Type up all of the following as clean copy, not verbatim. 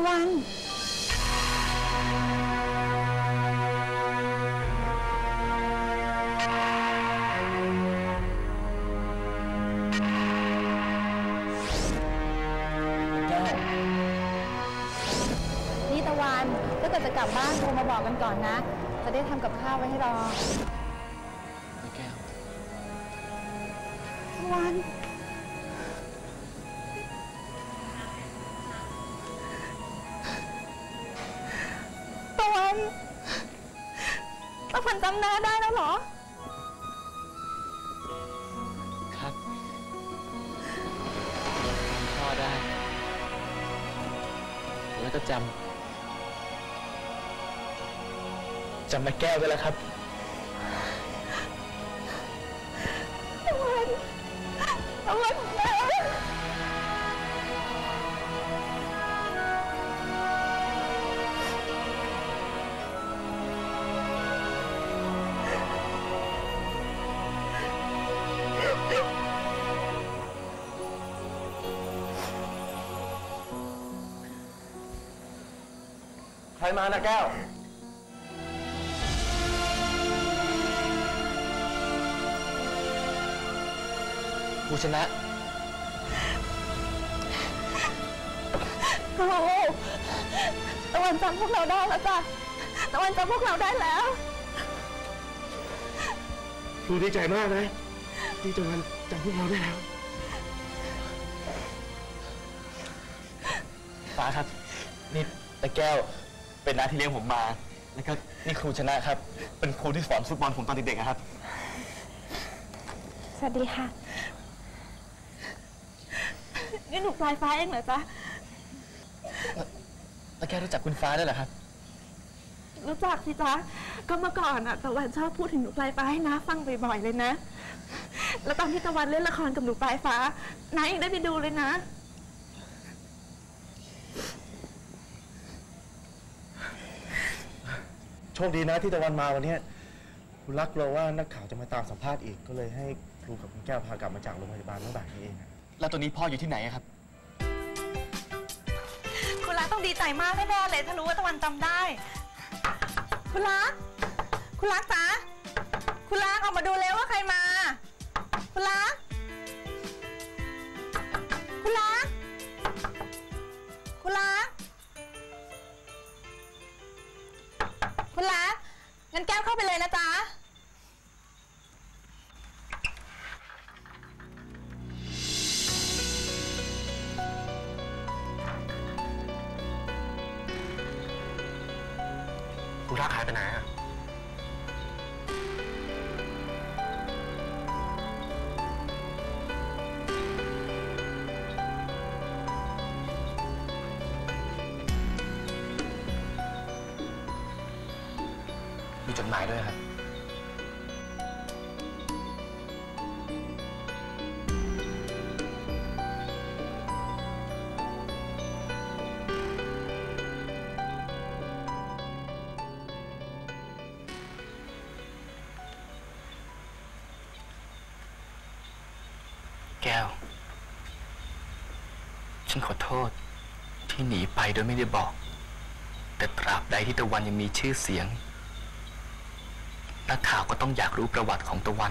วันนี่ตะวันถ้าเกิดจะกลับบ้านโทรมาบอกกันก่อนนะจะได้ทำกับข้าวไว้ให้รอแก้วตะวันตะวันจำหน้าได้แล้วเหรอครับพ่อได้แล้วก็จำแม่แก้วไว้แล้วครับตะวันใครมานะแก้วผู้ชนะโอ้ตะวันจำพวกเราได้แล้วจ้ะตะวันจำพวกเราได้แล้วครูดีใจมากนะที่ตะวันจำพวกเราได้แล้วฟ้าครับนี่ตะแก้วเป็นน้าที่เลี้ยงผมมาแล้วก็นี่ครูชนะครับเป็นครูที่สอนฟุตบอลผมตอนเด็กๆครับสวัสดีค่ะนี่หนูปลายฟ้าเองเหรอจ๊ะตะแก้วรู้จักคุณฟ้าได้เหรอครับรู้จักสิจ๊ะก็เมื่อก่อนอะตะวันชอบพูดถึงหนูปลายฟ้าให้น้าฟังบ่อยๆเลยนะแล้วตอนที่ตะวันเล่นละครกับหนูปลายฟ้าน้ายังได้ไปดูเลยนะโชคดีนะที่ตะวันมาวันนี้คุณรักเราว่านักข่าวจะมาตามสัมภาษณ์อีกก็เลยให้ครูกับคุณแก้วพากลับมาจากโรงพยาบาลเมื่อบ่ายนี้เองแล้วตอนนี้พ่ออยู่ที่ไหนครับคุณรักต้องดีใจมากแน่ๆเลยถ้ารู้ว่าตะวันจำได้คุณรักจ๊ะคุณรักออกมาดูเร็วว่าใครมาคุณรักงั้นแก้วเข้าไปเลยนะจ๊ะครูรักหายไปไหนอะมีจดหมายด้วยครับแก้วฉันขอโทษที่หนีไปโดยไม่ได้บอกแต่ตราบใดที่ตะวันยังมีชื่อเสียงนักข่าวก็ต้องอยากรู้ประวัติของตะวัน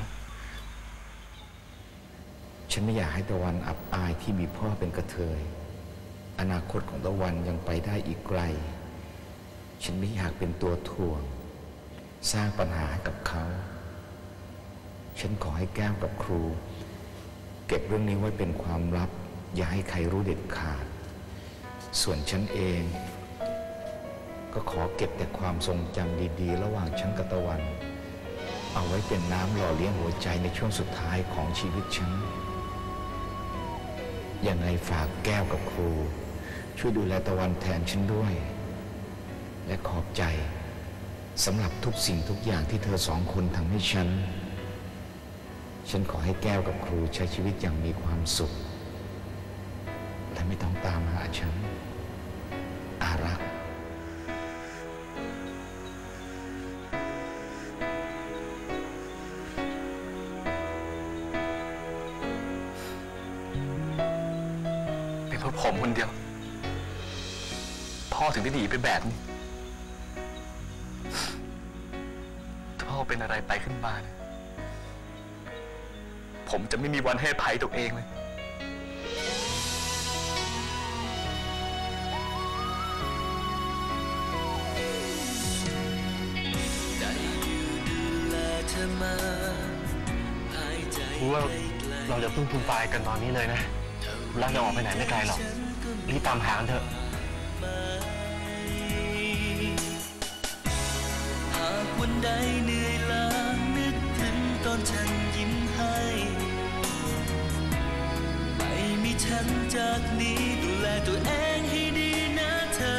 ฉันไม่อยากให้ตะวันอับอายที่มีพ่อเป็นกระเทยอนาคตของตะวันยังไปได้อีกไกลฉันไม่อยากเป็นตัวถ่วงสร้างปัญหาให้กับเขาฉันขอให้แก้วกับครูเก็บเรื่องนี้ไว้เป็นความลับอย่าให้ใครรู้เด็ดขาดส่วนฉันเองก็ขอเก็บแต่ความทรงจำดีๆระหว่างฉันกับตะวันเอาไว้เป็นน้ำหล่อเลี้ยงหัวใจในช่วงสุดท้ายของชีวิตฉันยังไงฝากแก้วกับครูช่วยดูแลตะวันแทนฉันด้วยและขอบใจสำหรับทุกสิ่งทุกอย่างที่เธอสองคนทำให้ฉันขอให้แก้วกับครูใช้ชีวิตอย่างมีความสุขและไม่ต้องตามหาฉันอารักเป็นเพราะผมคนเดียวพ่อถึงได้หนีไปแบบนี้ถ้าพ่อเป็นอะไรไปขึ้นมาเนี่ยผมจะไม่มีวันให้อภัยตัวเองเลยรู้ว่าเราจะพึ่งคุณปายกันตอนนี้เลยนะคุณรักยังออกไปไหนไม่ไกลหรอกรีบตามหากันเถอะหากวันใดเหนื่อยล้านึกถึงตอนฉันยิ้มให้ไม่มีฉันจากนี้ดูแลตัวเองให้ดีนะเธอ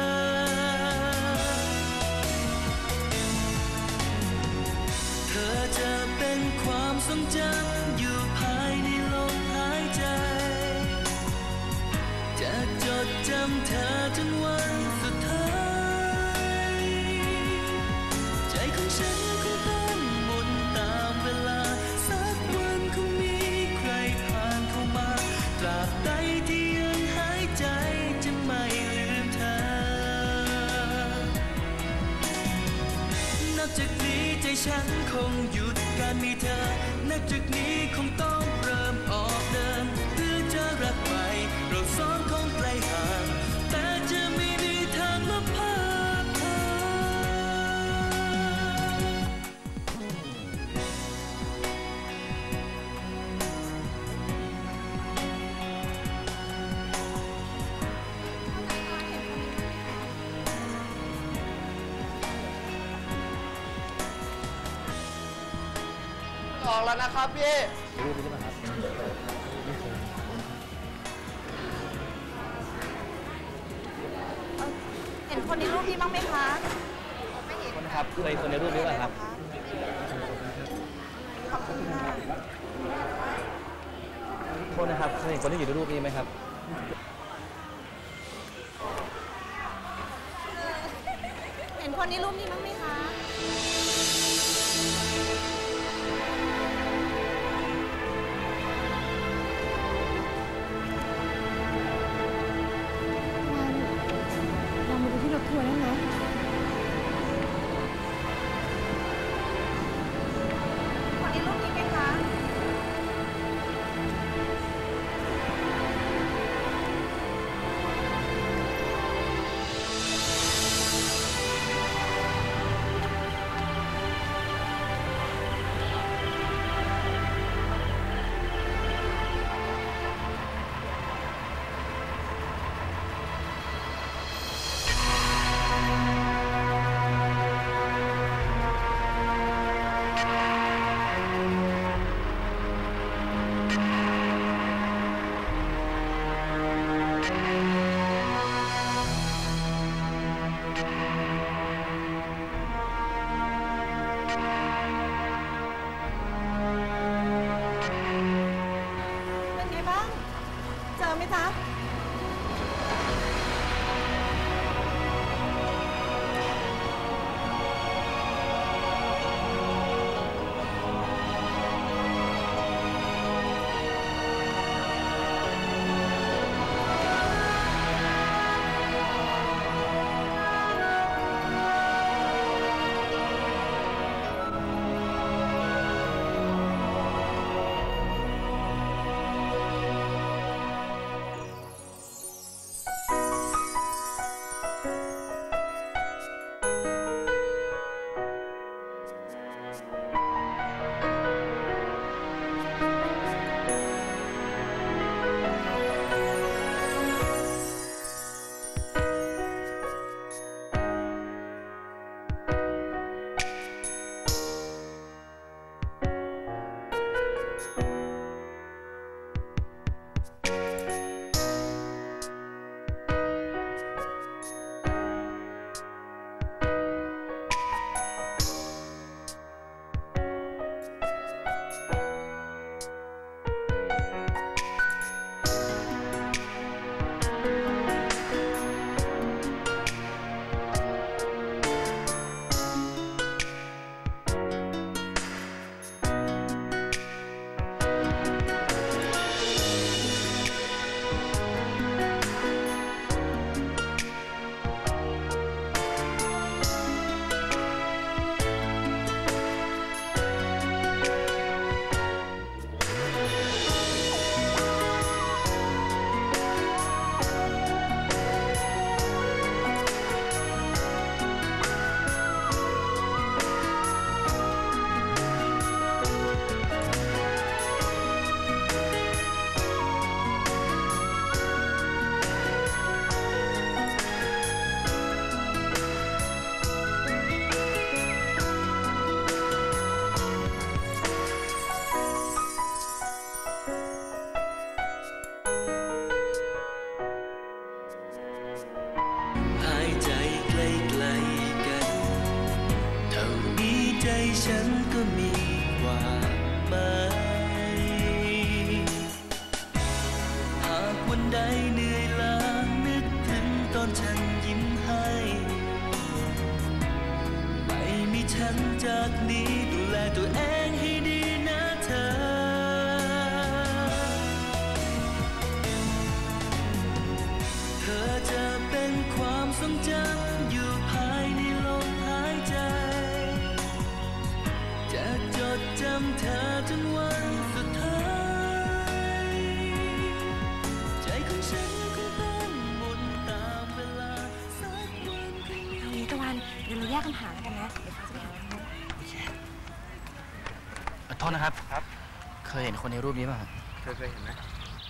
เธอจะเป็นความทรงจำอยู่ภายในลมหายใจจะจดจำเธอจนวันสุดท้ายใจของฉันคงต้องหมุนตามเวลาสักวันคงมีใครผ่านเข้ามาตราบใดที่ยังหายใจจะไม่ลืมเธอนับจากนี้ใจฉันคงหยุดการมีเธอนับจากนี้คงต้องเริ่มออกเดินเพื่อจะรักใหม่เราสองคงไกลห่างแต่จะไม่มีทางลบภาพเธอออกแล้วนะครับพี่เห็นคนในรูปพี่บ้างไหมคะคนนะครับเคยคนในรูปนี้ป่ะครับขอบคุณค่ะโทษนะครับเคยเห็นคนที่อยู่ในรูปนี้ไหมครับเห็นคนในรูปนี้บ้างไหมคะ เรามาดูที่รถทัวร์ได้ไหมคนในรูปนี้ไหมคะ เป็นไงบ้าง เจอไหมจ๊ะฉันก็มีความหมายหากวันใดเหนื่อยล้านึกถึงตอนฉันยิ้มให้ไม่มีฉันจากนี้ดูแลตัวเองให้ดีนะเธอเธอจะเป็นความทรงจำอยู่ภายในลมหายใจจะจดจำเธอจนวันสุดท้ายใจของฉันคงต้องหมุนตามเวลาสักวันคงมีเอางี้ตะวันเดี๋ยวเราแยกกันหาแล้วกันนะเดี๋ยวฟ้าจะไปหาทางนู้นโทษนะครับ เคยเห็นคนในรูปนี้ป่ะครับเคยเห็นไหม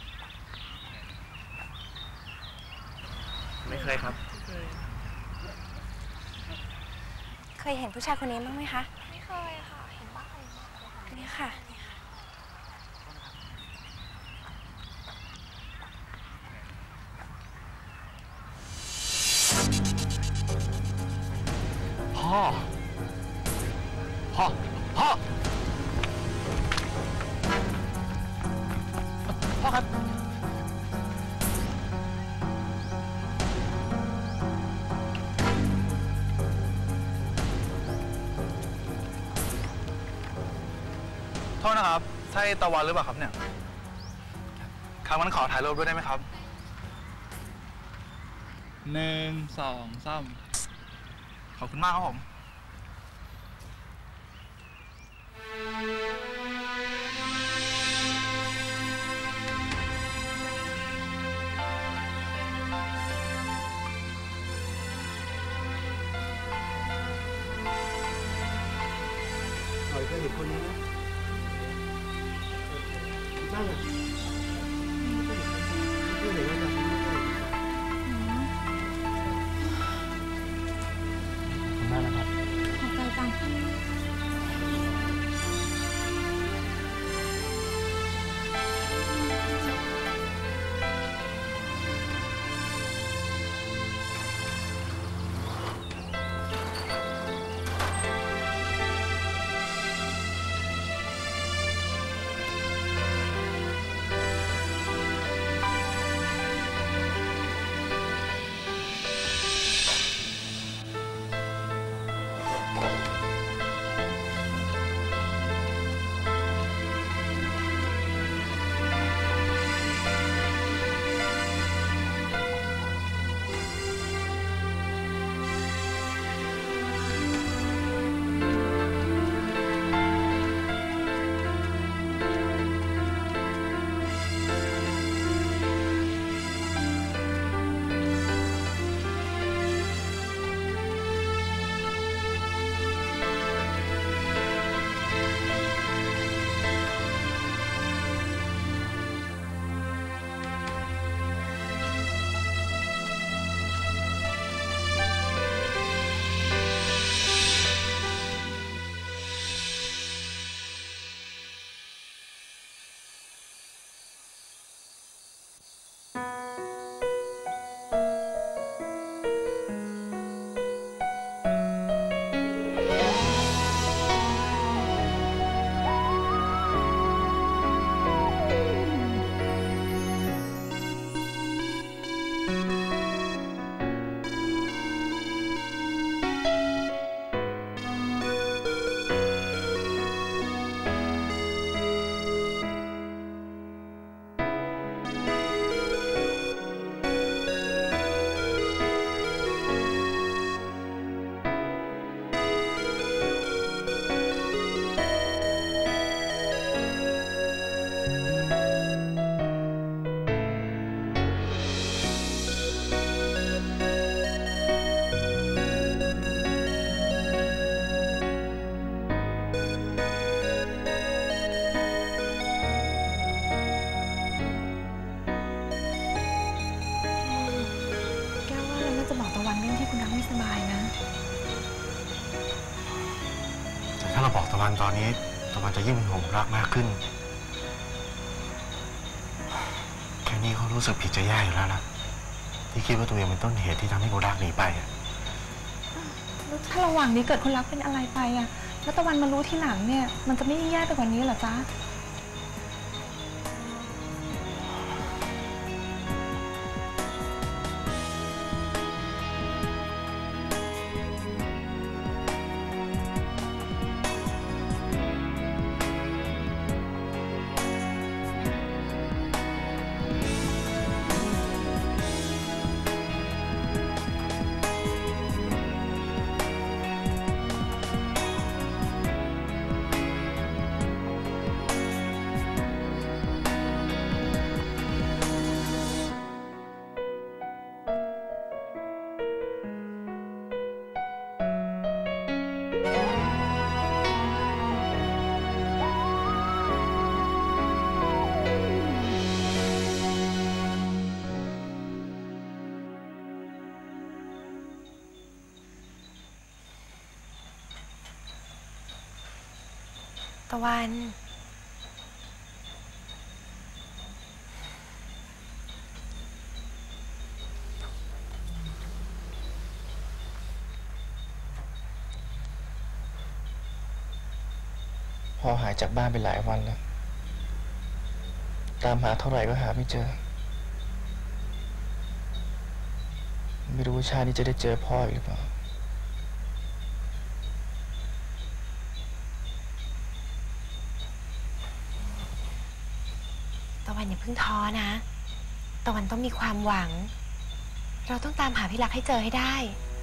ไม่เคยครับเคยเห็นผู้ชายคนนี้บ้างไหมคะไม่เคยค่ะ เห็นบ้างนี่ค่ะพ่อ พ่อ พ่อ พ่อครับโทษนะครับ ใช่ตะวันหรือเปล่าครับเนี่ย ครับงั้นขอถ่ายรูปด้วยได้ไหมครับ1 2 3ขอบคุณมากครับผมเคยเห็นคนนี้นะนั่นแหละไม่เห็นเลยนะ ขอบคุณมากนะครับขอบใจจังสบายนะแต่ถ้าเราบอกตะวันตอนนี้ตะวันจะยิ่งเป็นห่วงรักมากขึ้นแค่นี้เขารู้สึกผิดจะแย่อยู่แล้วนะที่คิดว่าตัวเองเป็นต้นเหตุที่ทำให้เขารักหนีไปแล้วถ้าระหว่างนี้เกิดคนรักเป็นอะไรไปอ่ะแล้วตะวันมารู้ทีหลังเนี่ยมันจะไม่แย่ไปกว่านี้เหรอจ๊ะตะวันพ่อหายจากบ้านไปหลายวันแล้ว ตามหาเท่าไหร่ก็หาไม่เจอ ไม่รู้ว่าชาตินี้จะได้เจอพ่ออีกหรือเปล่าตะวันอย่าเพิ่งท้อนะ ตะวันต้องมีความหวัง เราต้องตามหาพี่รักให้เจอให้ได้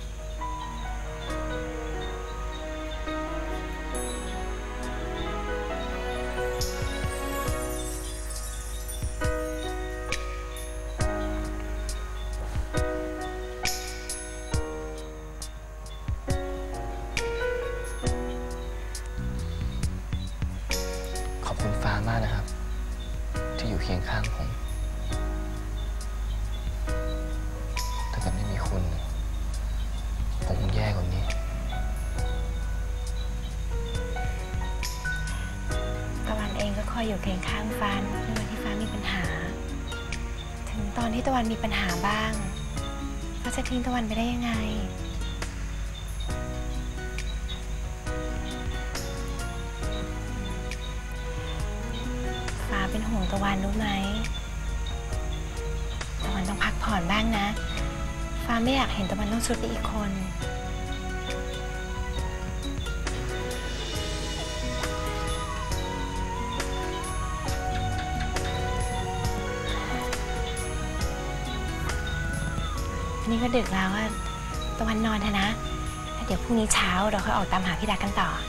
ขอบคุณฟ้ามากนะครับ ที่อยู่เคียงข้างผม ถ้าเกิดไม่มีคุณ ผมคงแย่กว่านี้ตะวันเองก็คอยอยู่เคียงข้างฟ้าในวันที่ฟ้ามีปัญหา ถึงตอนที่ตะวันมีปัญหาบ้างฟ้าจะทิ้งตะวันไปได้ยังไง ฟ้าเป็นห่วงตะวันรู้ไหม ตะวันต้องพักผ่อนบ้างนะ ฟ้าไม่อยากเห็นตะวันต้องสุดไปอีกคน นี่ก็ดึกแล้วอะตะวันนอนเถอะนะแล้วเดี๋ยวพรุ่งนี้เช้าเราค่อยออกตามหาพี่รักกันต่อ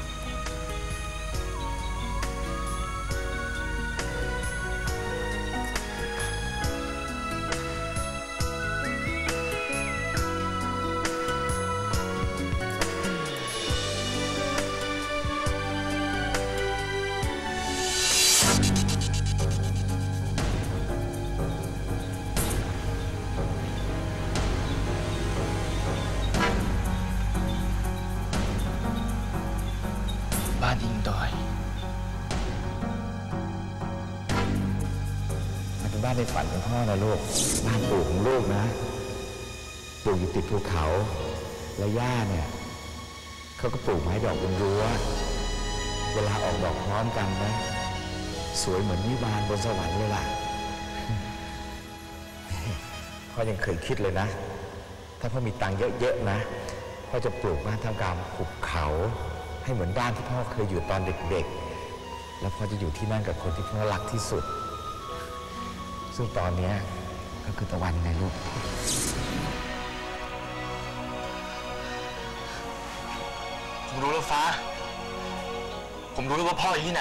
บ้านอิงดอยมันเป็นบ้านในฝันของพ่อนะลูก บ้านปู่ของลูกนะปลูกอยู่ติดภูเขา และย่าเนี่ยเขาก็ปลูกไม้ดอกบนรั้ว เวลาออกดอกพร้อมกันนะ สวยเหมือนวิมานบนสวรรค์เลยล่ะ พ่อยังเคยคิดเลยนะ ถ้าพ่อมีตังค์เยอะๆนะ พ่อจะปลูกบ้านท่ามกลางภูเขา ให้เหมือนบ้านที่พ่อเคยอยู่ตอนเด็กๆ แล้วพ่อจะอยู่ที่นั่นกับคนที่พ่อรักที่สุด ซึ่งตอนนี้ก็คือตะวันไงลูกผมรู้แล้วฟ้า ผมรู้แล้วว่าพ่ออยู่ที่ไหน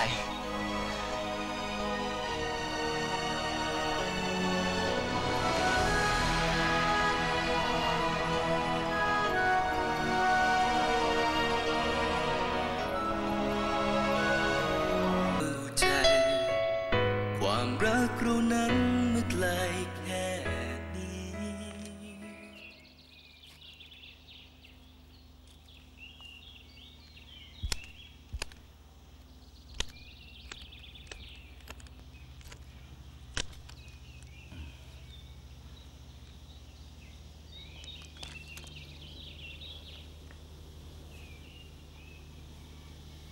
ใจความรักเรานั้นเมื่อไกลแค่นี้พ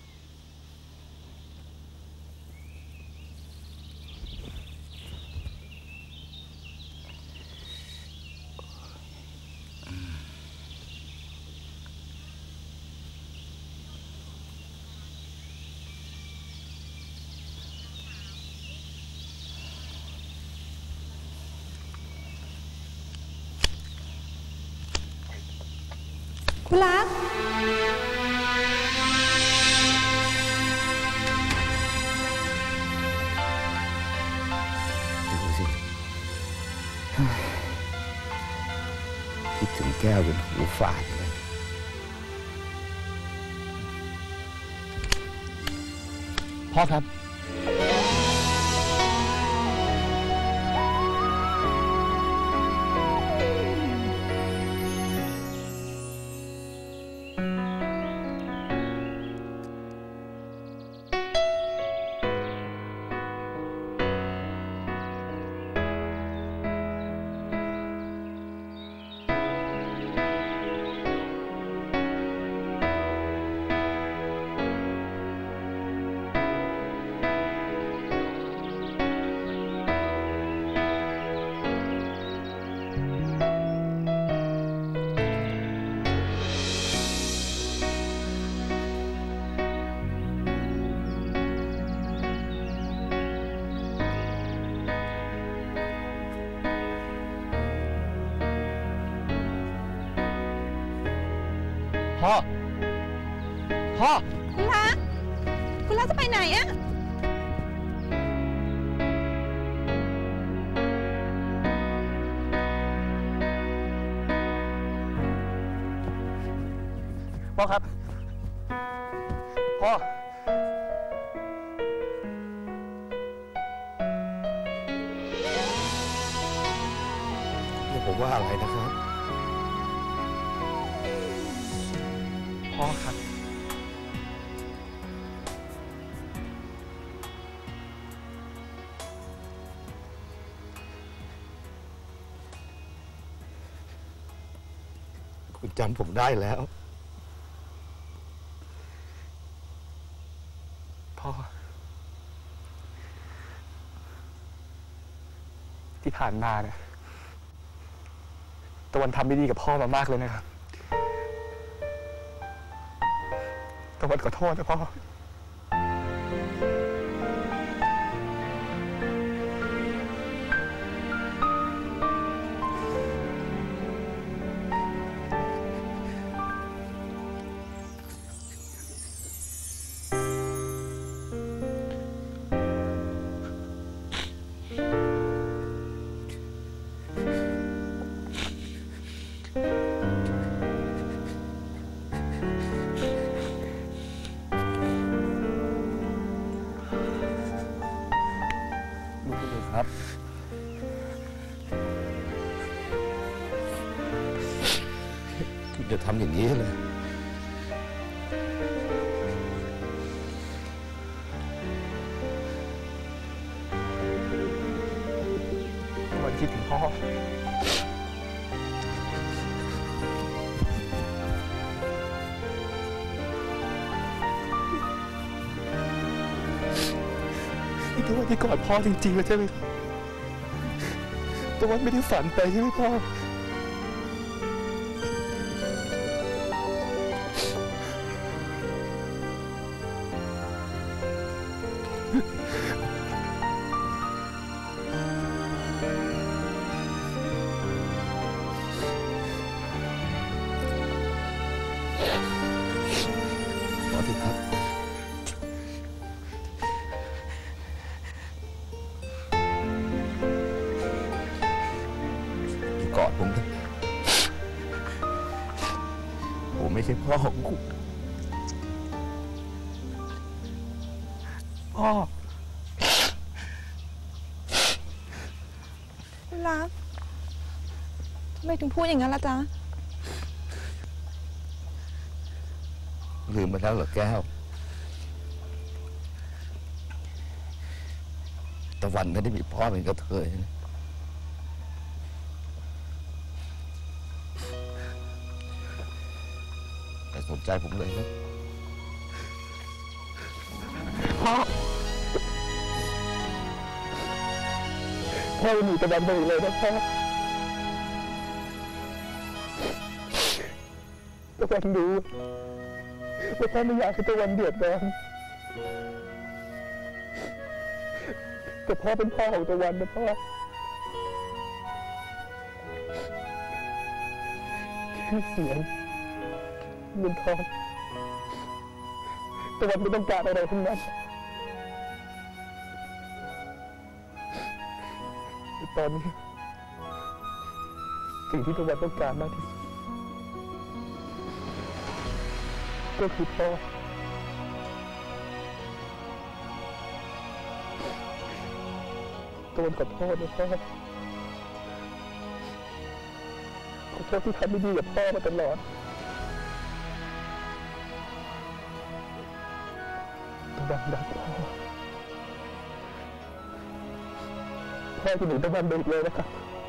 คุณรักดูสิคิดถึงแก้วจนหูฝาดเลยพ่อครับพ่อคุณรักจะไปไหนอะพ่อครับ พ่อนี่ผมว่าอะไรนะครับพ่อครับคุณจำผมได้แล้วพ่อ ที่ผ่านมาเนี่ยตะวันทำไม่ดีกับพ่อมามากเลยนะครับตะวันขอโทษนะพ่อครับ คุณจะทำอย่างนี้เลยวันคิดถึงพ่อ นี่ตะวันที่กอดพ่อจริงๆแล้วใช่ไหมครับตะวันไม่ได้ฝันไปใช่ไหมพ่อขอทีครับ กอดผมเถอะผมไม่ใช่พ่อของคุณพ่อคุณรักทำไมถึงพูดอย่างนั้นล่ะจ๊ะลืมไปแล้วเหรอแก้ว ตะวันไม่ได้มีพ่อเป็นกระเทยนะแต่สนใจผมเลยนะพ่อ พ่อหนีตะวันไปเลยนะพ่อตะวันรู้ว่าพ่อไม่อยากให้ตะวันเดือดร้อนแต่พ่อเป็นพ่อของตะวันนะพ่อชื่อเสียงเงินทองตะวันไม่ต้องการอะไรทั้งนั้นตอนนี้สิ่งที่ตะวันต้องการมากที่สุดก็คือพ่อตะวันขอโทษนะพ่อขอโทษที่ทำไม่ดีกับพ่อมาตลอดตะวันรักพ่อจะหนีตะวันไปอีกเลยนะครับ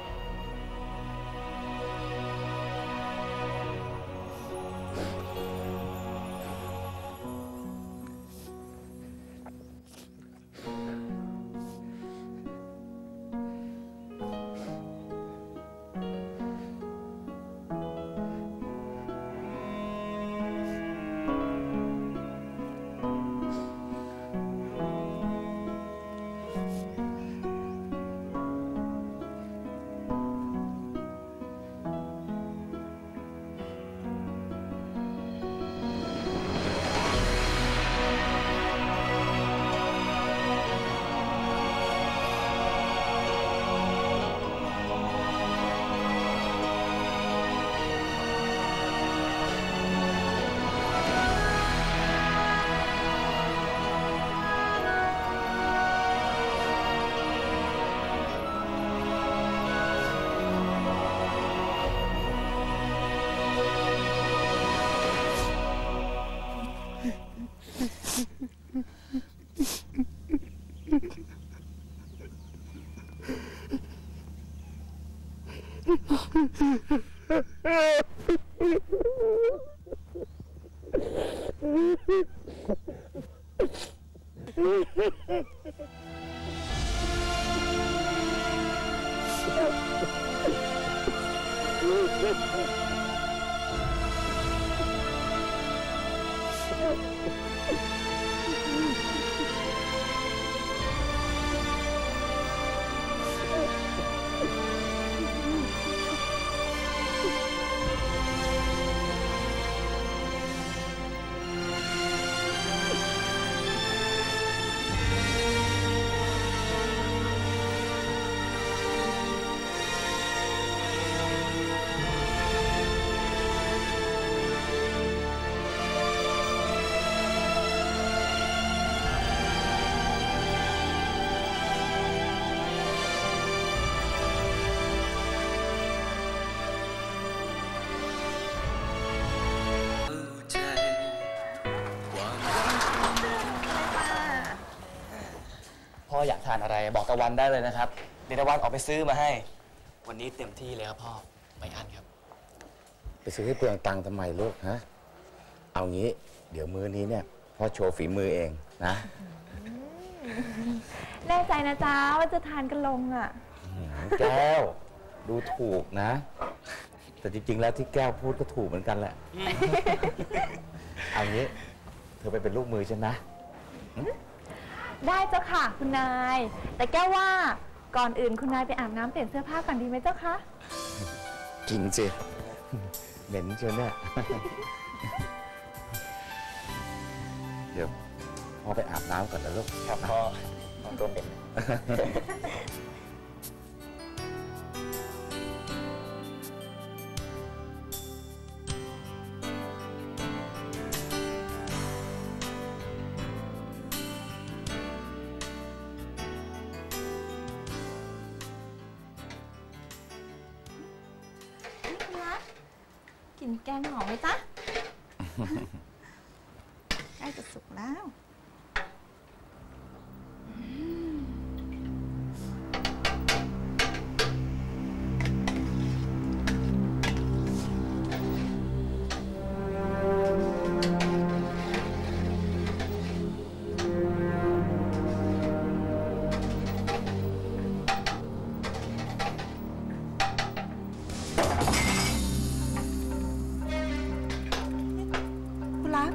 พ่ออยากทานอะไรบอกตะวันได้เลยนะครับเดี๋ยวตะวันออกไปซื้อมาให้วันนี้เต็มที่เลยครับพ่อไม่อั้นครับไปซื้อให้เปลืองตังค์ทำไมลูกฮะเอางี้เดี๋ยวมื้อนี้เนี่ยพ่อโชว์ฝีมือเองนะแน่ใจนะจ๊ะว่าจะทานกันลงอ่ะแก้วดูถูกนะ แต่จริงๆแล้วที่แก้วพูดก็ถูกเหมือนกันแหละ เอางี้เธอไปเป็นลูกมือฉันนะได้เจ้าค่ะคุณนายแต่แก้วว่าก่อนอื่นคุณนายไปอาบน้ำเปลี่ยนเสื้อผ้าก่อนดีไหมเจ้าคะจริงสิเหม็นเชียวเนี่ย เดี๋ยวพ่อไปอาบน้ำก่อนนะลูกครับพ่อตัวเป็นกินแกงหอมไหมจ๊ะ ใกล้จะสุกแล้ว คุณรัก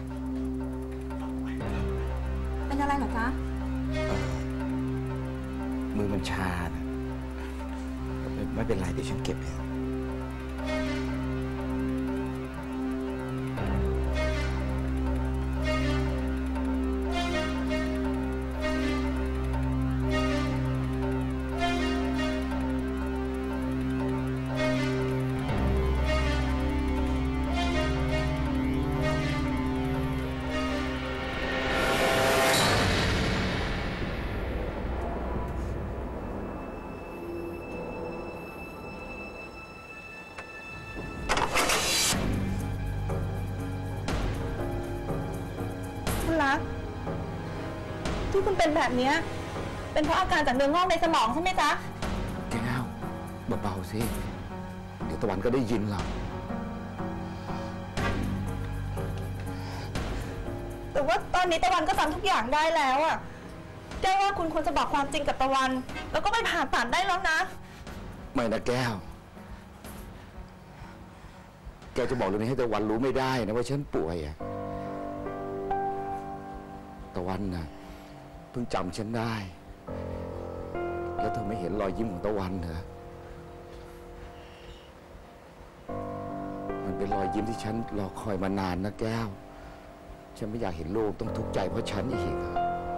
เป็นอะไรเหรอจ๊ะมือมันชานะไม่เป็นไรเดี๋ยวฉันเก็บเองคุณรักที่คุณเป็นแบบนี้เป็นเพราะอาการจากเนื้องอกในสมองใช่ไหมจ๊ะแก้วเบาๆสิเดี๋ยวตะวันก็ได้ยินเราแต่ว่าตอนนี้ตะวันก็จำทุกอย่างได้แล้วอะแก้วว่าคุณควรจะบอกความจริงกับตะวันแล้วก็ไปผ่าตัดได้แล้วนะไม่นะแก้วแกจะบอกเรื่องนี้ให้ตะวันรู้ไม่ได้นะว่าฉันป่วยอะตะวันนะเพิ่งจำฉันได้แล้วเธอไม่เห็นรอยยิ้มของตะวันเหรอมันเป็นรอยยิ้มที่ฉันรอคอยมานานนะแก้วฉันไม่อยากเห็นโลกต้องทุกข์ใจเพราะฉันอีก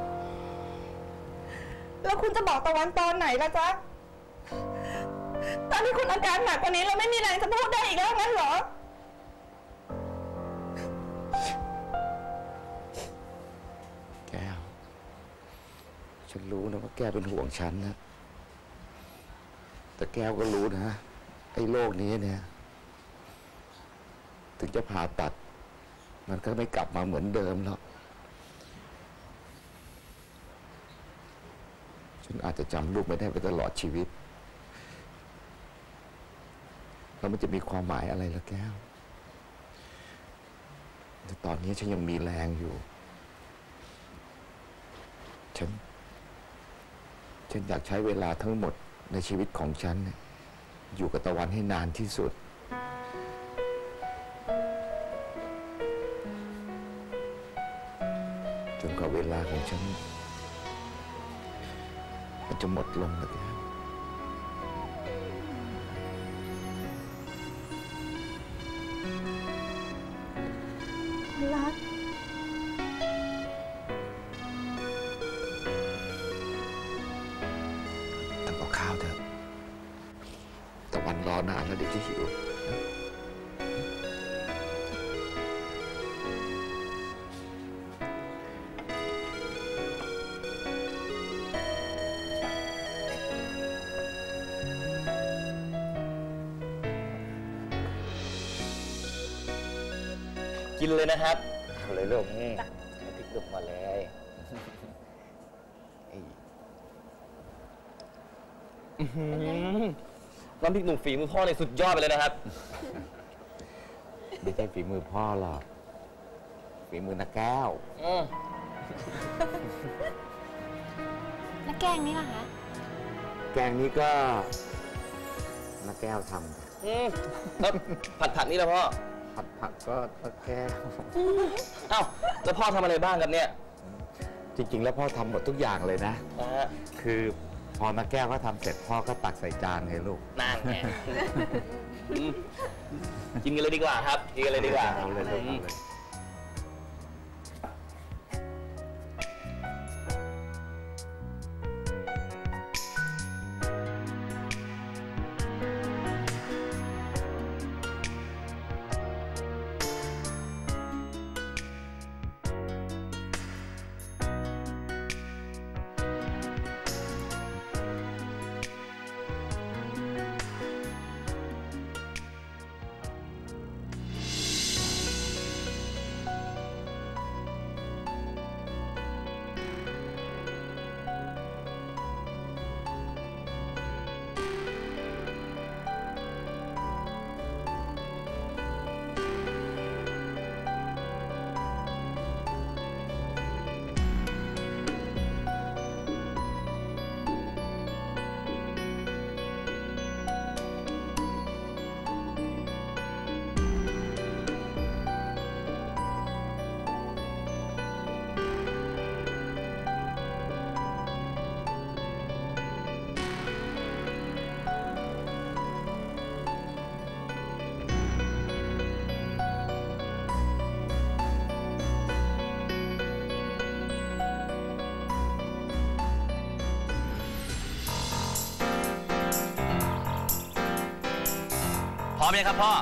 แล้วคุณจะบอกตะวันตอนไหนล่ะจ๊ะตอนที่คุณอาการหนักกว่านี้เราไม่มีแรงจะพูดได้อีกแล้วงั้นเหรอแก้วฉันรู้นะว่าแกเป็นห่วงฉันนะแต่แก้วก็รู้นะไอ้โรคนี้เนี่ยถึงจะผ่าตัดมันก็ไม่กลับมาเหมือนเดิมหรอกฉันอาจจะจำลูกไม่ได้ไปตลอดชีวิตแล้วมันจะมีความหมายอะไรล่ะแก้วแต่ตอนนี้ฉันยังมีแรงอยู่ฉันอยากใช้เวลาทั้งหมดในชีวิตของฉันอยู่กับตะวันให้นานที่สุดจนกว่าเวลาของฉันมันจะหมดลงแล้วรักทำกับข้าวเถอะตะวันรอนานแล้วเดี๋ยวจะหิวกินเลยนะครับเอาเลยลูกนี่เอาพริกลงมาเลยน้ำพริกหนุ่มฝีมือพ่อเนี่ยสุดยอดไปเลยนะครับไม่ใช่ฝีมือพ่อหรอกฝีมือนักแก้วแล้วแกงนี่ล่ะคะแกงนี้ก็นักแก้วทำแล้วผัดนี่ละพ่อผักก็นักแก้วเอ้าแล้วพ่อทำอะไรบ้างครับเนี่ยจริงๆแล้วพ่อทำหมดทุกอย่างเลยนะ คือพอนักแก้วก็ทำเสร็จพ่อก็ตักใส่จานให้ลูกนั่นไงกินกันเลยดีกว่าครับกินกันเลยดีกว่าเอาเลยลูกเอาเลยพร้อมยังครับพ่อ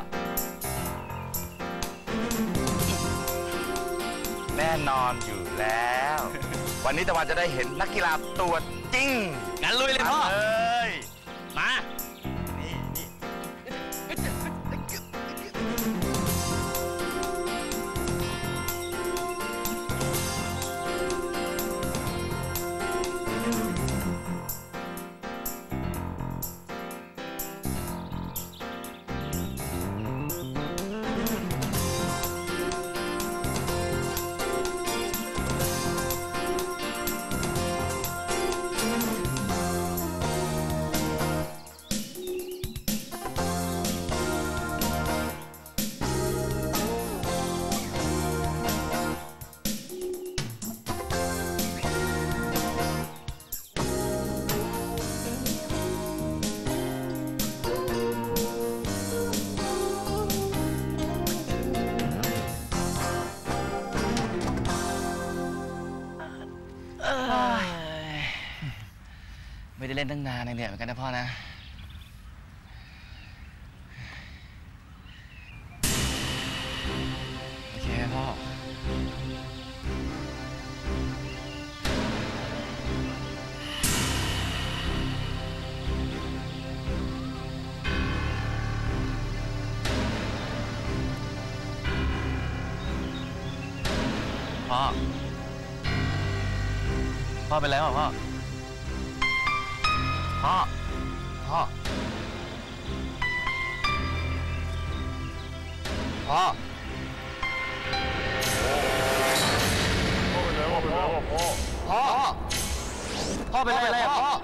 แน่นอนอยู่แล้ว วันนี้ตะวันจะได้เห็นนักกีฬาตัวจริงงั้นลุยเลยพ่อเลยมานนตั้งนานเหนื่อยเหมือนกันนะพ่อนะโอเคพ่อพ่อเป็นไรวะพ่อพ่อพ่อพ่อพ่อเป็นไรอะพ่อ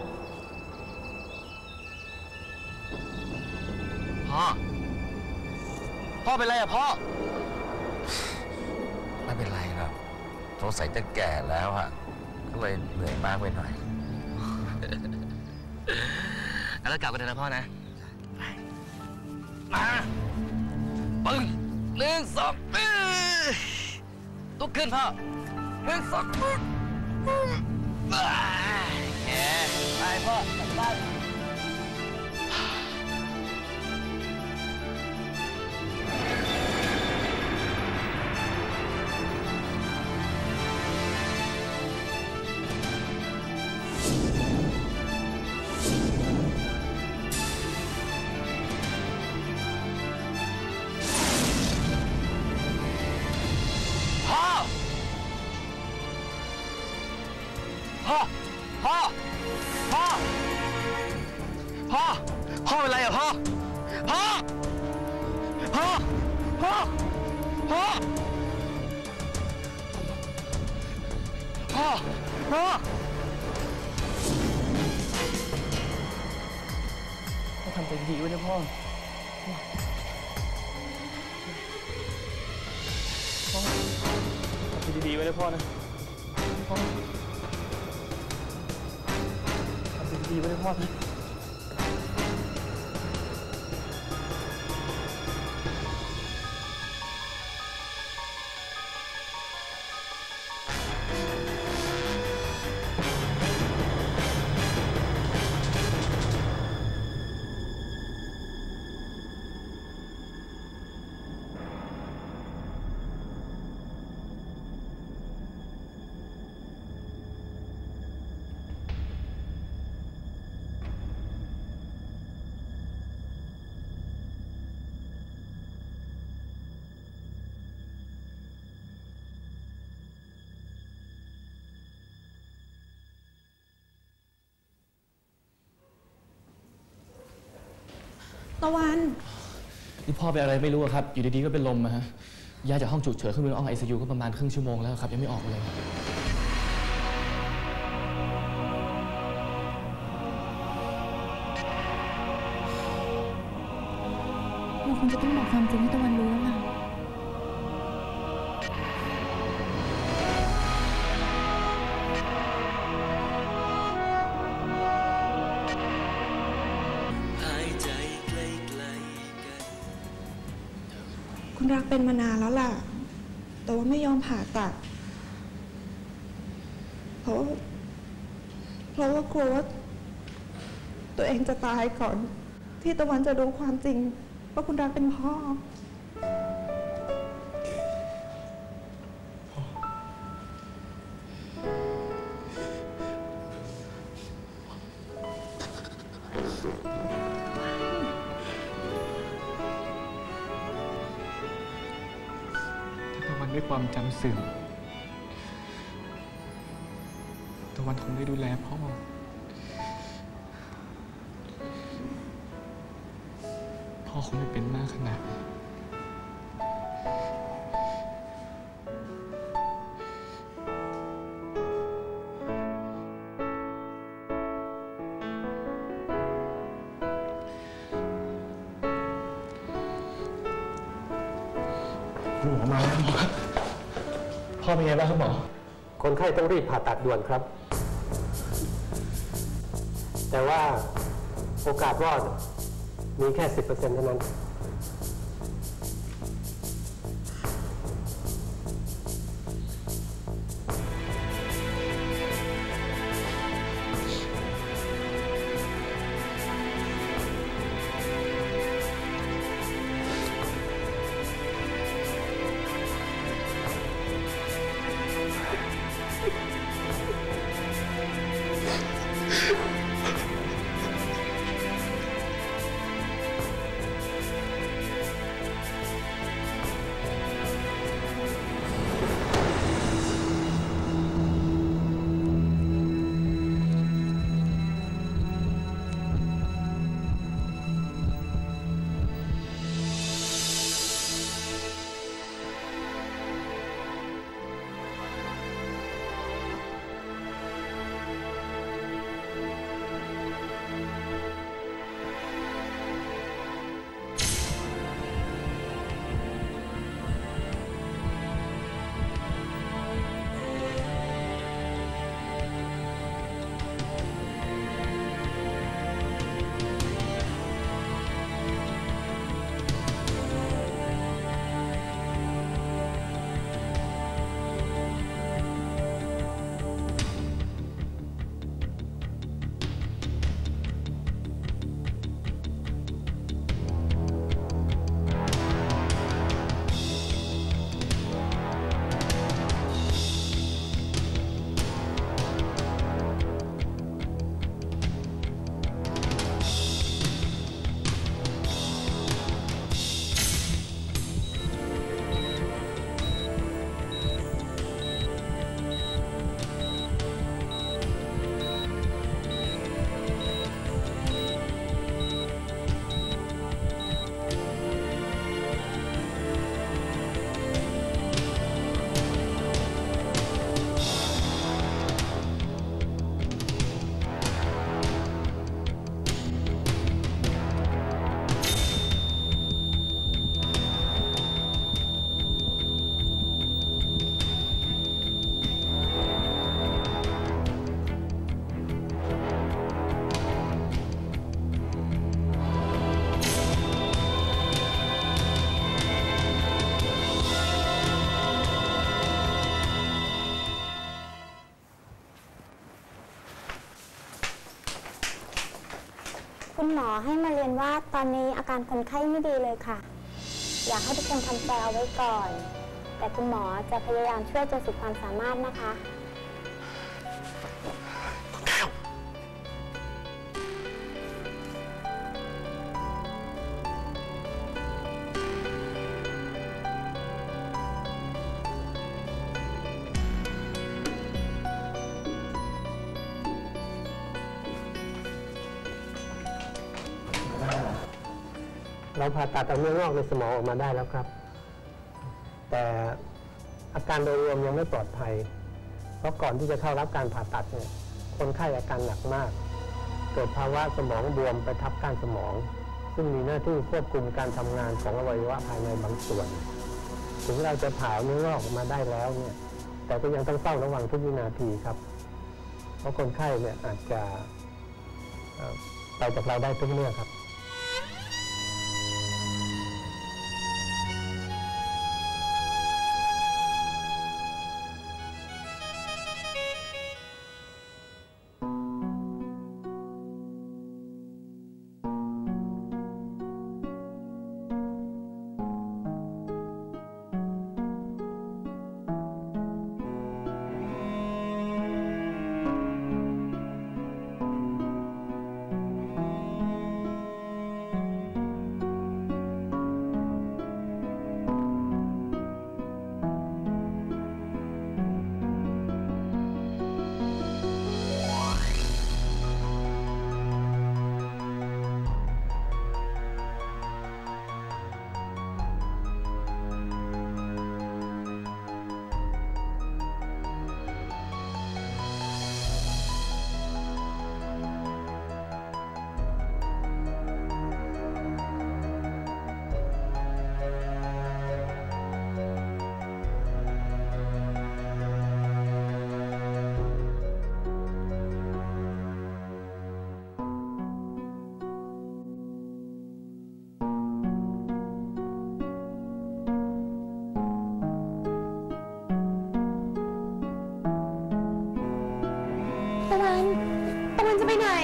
พ่อเป็นไรอะพ่อไม่เป็นไรหรอกสงสัยจะแก่แล้วอะก็เลยเหนื่อยมากไปหน่อยแล้วกลับกันเถอะนะพ่อนะมาปึ้ง1 2ลุกขึ้นพ่อ1 2แกไปพ่อกลับบ้านพ่อเป็นไรอะพ่อทำใจดีไว้นะพ่อทำใจดีๆไว้นะพ่อนะพ่อทำใจดีๆไว้นะพ่อนะตะวันนี่พ่อเป็นอะไรไม่รู้ครับอยู่ดีๆก็เป็นลมฮะย้ายจากห้องฉุกเฉินขึ้นไปห้อง ICU ก็ประมาณครึ่งชั่วโมงแล้วครับยังไม่ออกเลยเราคงจะต้องบอกความจริงให้ตะวันรู้แล้วล่ะคุณรักเป็นมานานแล้วล่ะแต่ว่าไม่ยอมผ่าตัดเพราะว่ากลัวว่าตัวเองจะตายก่อนที่ตะวันจะรู้ความจริงว่าคุณรักเป็นพ่อด้วยความจำเสื่อมตะวันคงได้ดูแลพ่อคงไม่เป็นมากขนาดนี้หมอมาแล้วหมอครับพ่อเป็นไงบ้างครับหมอคนไข้ต้องรีบผ่าตัดด่วนครับแต่ว่าโอกาสรอดมีแค่ 10% เท่านั้นคุณหมอให้มาเรียนว่าตอนนี้อาการคนไข้ไม่ดีเลยค่ะ อยากให้ทุกคนทำใจเอาไว้ก่อน แต่คุณหมอจะพยายามช่วยจนสุดความสามารถนะคะเราผ่าตัดเอาเนื้องอกในสมองออกมาได้แล้วครับ แต่อาการโดยรวมยังไม่ปลอดภัย เพราะก่อนที่จะเข้ารับการผ่าตัดเนี่ยคนไข้อาการหนักมาก เกิดภาวะสมองบวมไปทับก้านสมอง ซึ่งมีหน้าที่ควบคุมการทำงานของอวัยวะภายในบางส่วน ถึงเราจะผ่าเนื้องอกออกมาได้แล้วเนี่ยแต่ก็ยังต้องเฝ้าระวังทุกวินาทีครับ เพราะคนไข้เนี่ยอาจจะไปจากเราได้ทุกเมื่อครับตะวันจะไปไหน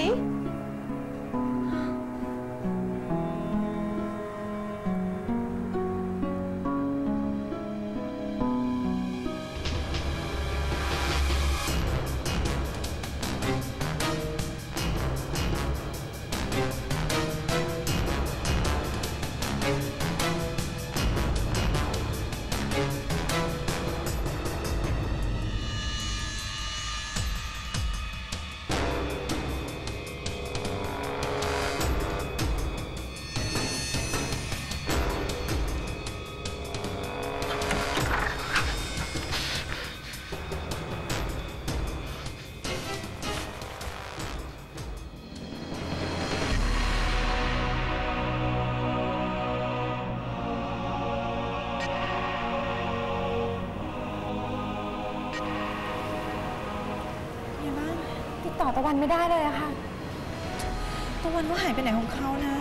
ติดต่อตะวันไม่ได้เลยอะค่ะตะวันก็หายไปไหนของเขานะ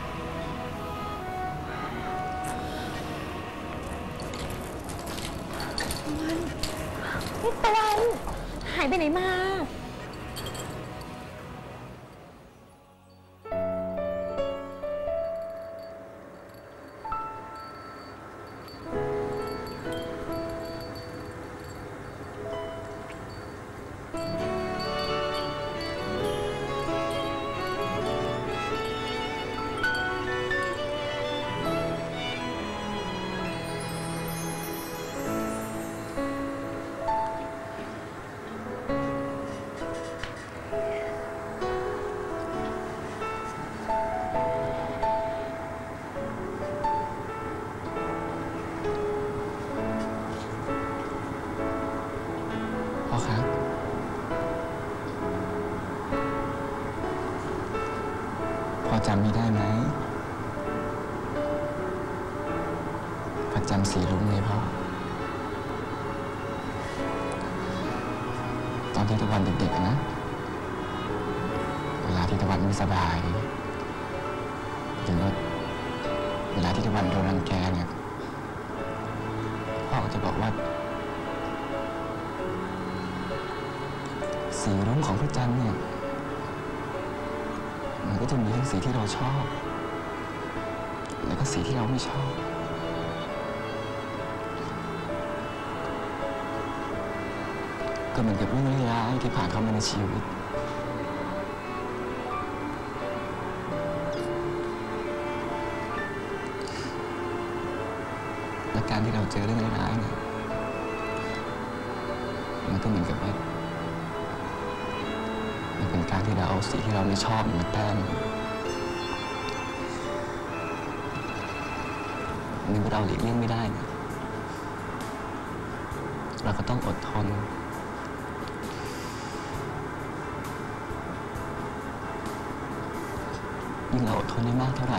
ตะวันนี่ตะวันหายไปไหนมาพอจำไม่ได้ไหมพอจำสีรุ้งไหมพ่อตอนที่ตะวันเด็กๆนะเวลาที่ตะวันไม่สบายหรือว่าเวลาที่ตะวันโดนรังแกเนี่ยพ่อก็จะบอกว่าสีรุ้งของพระจันทร์เนี่ยมันก็จะมีทั้งสีที่เราชอบแล้วก็สีที่เราไม่ชอบก็เหมือนกับเรื่องร้ายๆที่ผ่านเข้ามาในชีวิตและการที่เราเจอเรื่องร้ายๆเนี่ยมันก็เหมือนกับว่ามันเป็นการที่เราเอาสีที่เราไม่ชอบมาแต้มในเมื่อเราหลีกเลี่ยงไม่ได้เนี่ยเราก็ต้องอดทนยิ่งเราอดทนได้มากเท่าไหร่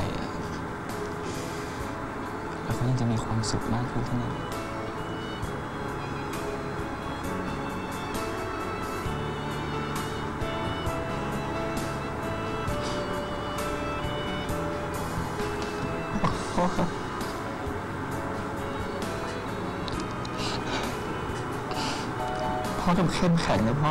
เราก็ยิ่งจะมีความสุขมากขึ้นเท่านั้นพ่อครับพ่อต้องเข้มแข็งนะพ่อ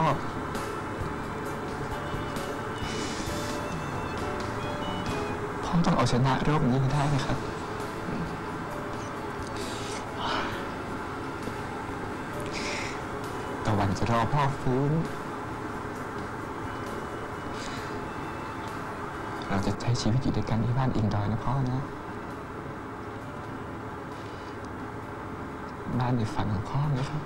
ต้องเอาชนะโรคนี้ให้ได้นะครับตะวันจะรอพ่อฟื้นเราจะใช้ชีวิตอยู่ด้วยกันที่บ้านอิงดอยนะพ่อนะบ้านในฝันของพ่อนะครับ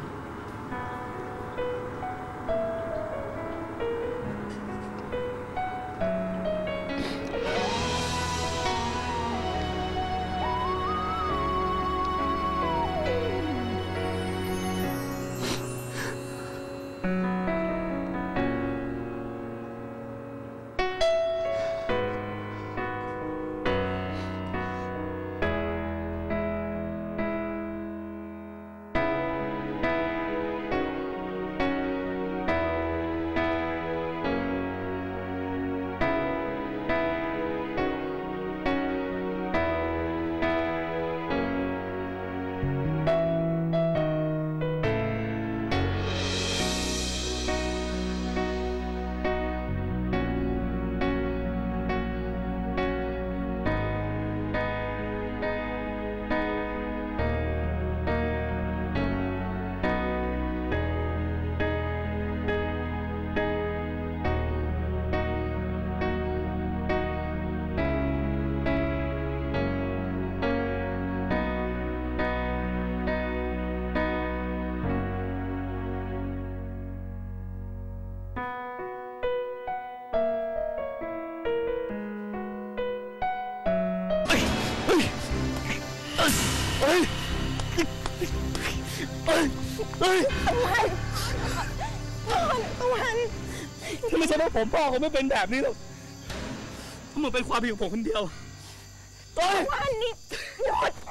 ตะวันถ้าไม่ใช่เพราะผมพ่อเขาไม่เป็นแบบนี้หรอกเพราะมันเป็นความผิดของผมคนเดียวตะวันนี่หยุด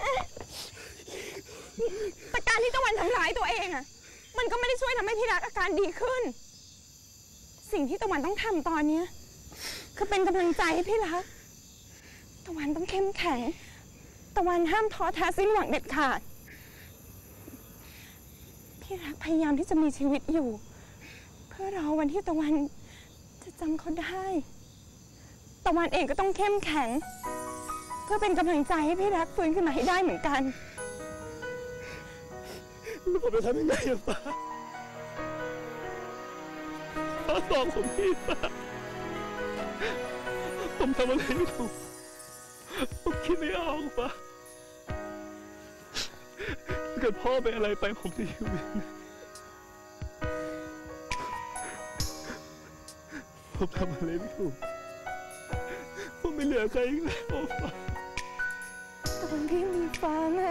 แต่การที่ตะวันทำร้ายตัวเองอะมันก็ไม่ได้ช่วยทำให้พี่รักอาการดีขึ้นสิ่งที่ตะวันต้องทำตอนนี้คือเป็นกำลังใจให้พี่รักตะวันต้องเข้มแข็งตะวันห้ามท้อแท้สิ้นหวังเด็ดขาดพี่รักพยายามที่จะมีชีวิตอยู่เพื่อรอวันที่ตะวันจะจำเขาได้ตะวันเองก็ต้องเข้มแข็งเพื่อเป็นกำลังใจให้พี่รักฟื้นขึ้นมาให้ได้เหมือนกันแล้วผมจะทำยังไงอะป้าบอกผมพี่ป้าผมทำอะไรไม่ถูกผมคิดไม่ออกป้าถ้าเกิดพ่อเป็นอะไรไปผมจะอยู่ยังไงผมทำอะไรไม่ถูกผมไม่เหลือใครอีกแล้วป้าตะวันก็ยังมีฟ้าไง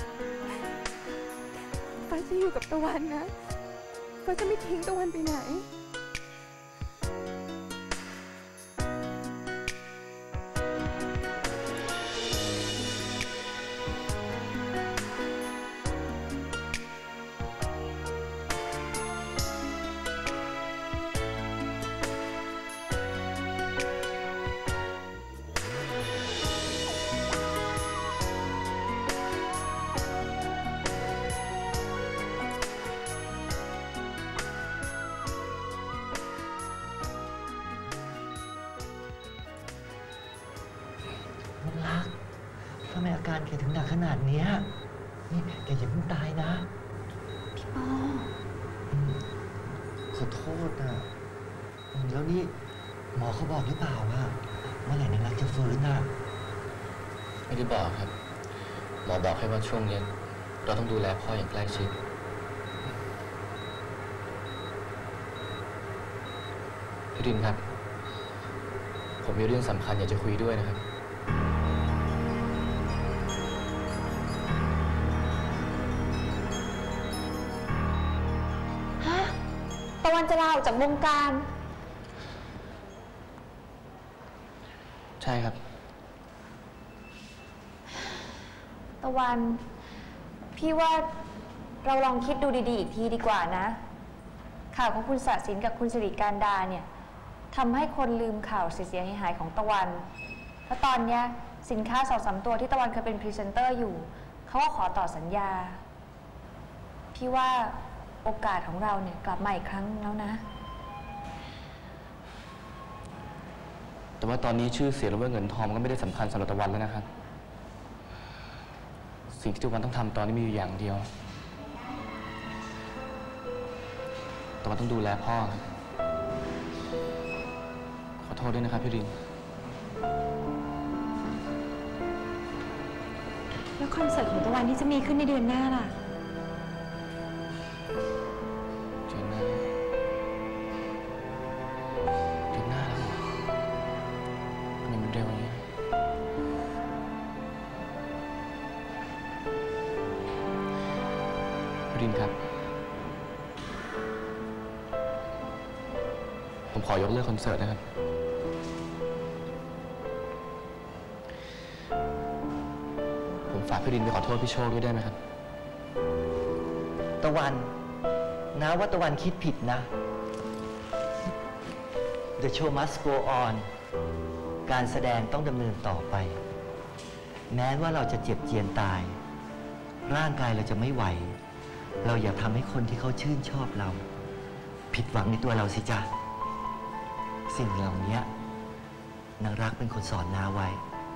ฟ้าจะอยู่กับตะวันนะฟ้าจะไม่ทิ้งตะวันไปไหนลูกรักทำไมอาการแกถึงหนักขนาดเนี้ยนี่แกอย่าเพิ่งตายนะพี่ปอขอโทษนะแล้วนี่หมอเขาบอกหรือเปล่าว่าเมื่อไหร่นางรักจะฟื้นน่ะไม่ได้บอกครับ หมอบอกแค่ว่าช่วงนี้เราต้องดูแลพ่ออย่างใกล้ชิดพี่ดินครับ ผมมีเรื่องสำคัญอยากจะคุยด้วยนะครับฮะ ตะวันจะลาออกจากวงการใช่ครับตะวัน พี่ว่าเราลองคิดดูดีๆอีกทีดีกว่านะ ข่าวของคุณศศินกับคุณสิริการดาเนี่ยทำให้คนลืมข่าวเสียหายๆของตะวันแล้วตอนเนี้ยสินค้า2-3 ตัวที่ตะวันเคยเป็นพรีเซนเตอร์อยู่เขาก็ขอต่อสัญญา พี่ว่าโอกาสของเราเนี่ยกลับมาอีกครั้งแล้วนะแต่ว่าตอนนี้ชื่อเสียงหรือว่าเงินทองก็ไม่ได้สำคัญสำหรับตะวันแล้วนะครับ สิ่งที่ตะวันต้องทำตอนนี้มีอยู่อย่างเดียวตะวันต้องดูแลพ่อครับขอโทษด้วยนะครับพี่รินแล้วคอนเสิร์ตของตะวันที่จะมีขึ้นในเดือนหน้าล่ะเดือนหน้าแล้วทำไมมันเร็วอย่างนี้พี่รินครับ ผมขอยกเลิกคอนเสิร์ตนะครับ ผมฝากพี่รินไปขอโทษพี่โชคด้วยได้ไหมครับตะวันนะว่าตะวันคิดผิดนะ The show must go on การแสดงต้องดำเนินต่อไป แม้ว่าเราจะเจ็บเจียนตาย ร่างกายเราจะไม่ไหว เราอย่าทำให้คนที่เขาชื่นชอบเรา ผิดหวังในตัวเราสิจ๊ะ สิ่งเหล่านี้นางรักเป็นคนสอนนาไว้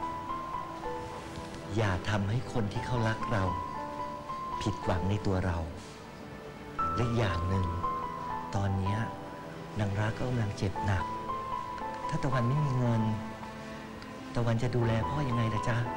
อย่าทำให้คนที่เขารักเรา ผิดหวังในตัวเรา และอย่างหนึ่ง ตอนนี้นางรักก็กำลังเจ็บหนัก ถ้าตะวันไม่มีเงิน ตะวันจะดูแลพ่อยังไงล่ะจ๊ะ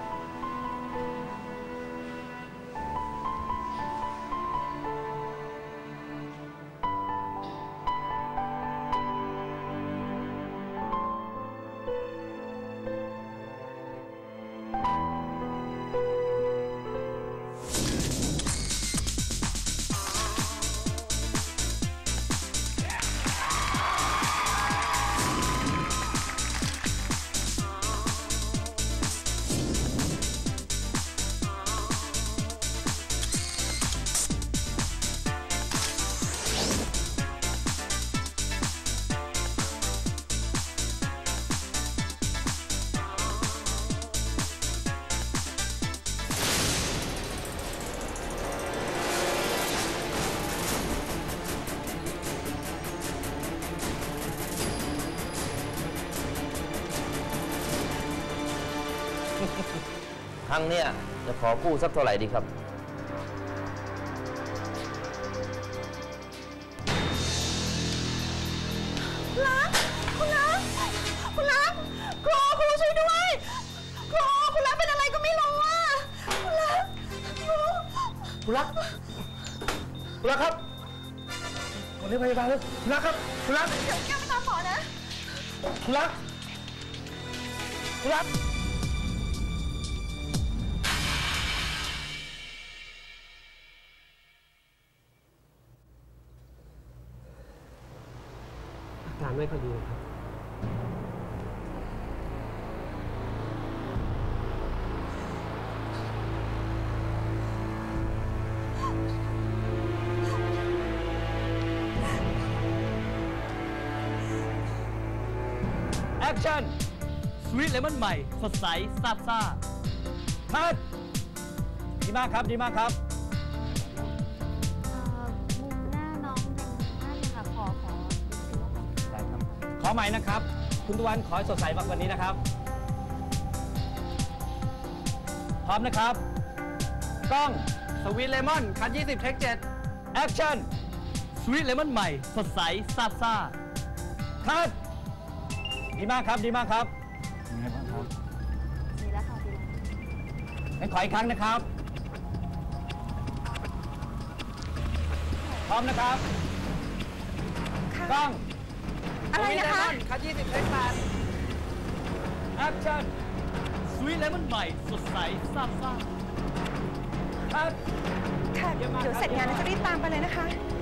ครั้งเนี้ยจะขอกู้สักเท่าไหร่ดีครับรักคุณรักคุณรักครูช่วยด้วยครูคุณรักเป็นอะไรก็ไม่รู้อ่ะคุณรักคุณรักครับผมเรียกพยาบาลแล้วคุณรักครับคุณรักเดี๋ยวแกไปตามหมอนะคุณรักอาการไม่ค่อยดีครับแอคชั่น สวีทเลมอนใหม่ สดใสซาบซ่าคัดดีมากครับ ดีมากครับมุมหน้าน้องยังนั่นเลยค่ะ ขอได้ครับ ขอใหม่นะครับ คุณตะวันขอให้สดใสมากกว่านี้นะครับร้อมนะครับกล้องสวีทเลมอนคัน20 เทค 7 แอคชั่นสวีทเลมอนใหม่สดใสซาบซ่าคัดดีมากครับดีมากครับยังไงบ้างครับดีแล้วค่ะ ดีแล้วงั้นขออีกครั้งนะครับพร้อมนะครับกล้องอะไรนะคะคัน20 เทค 8 แอคชั่นสวีทเลมอนใหม่สดใสซาบซ่าคัดค่ะ เดี๋ยวเสร็จงานแล้วจะรีบตามไปเลยนะคะ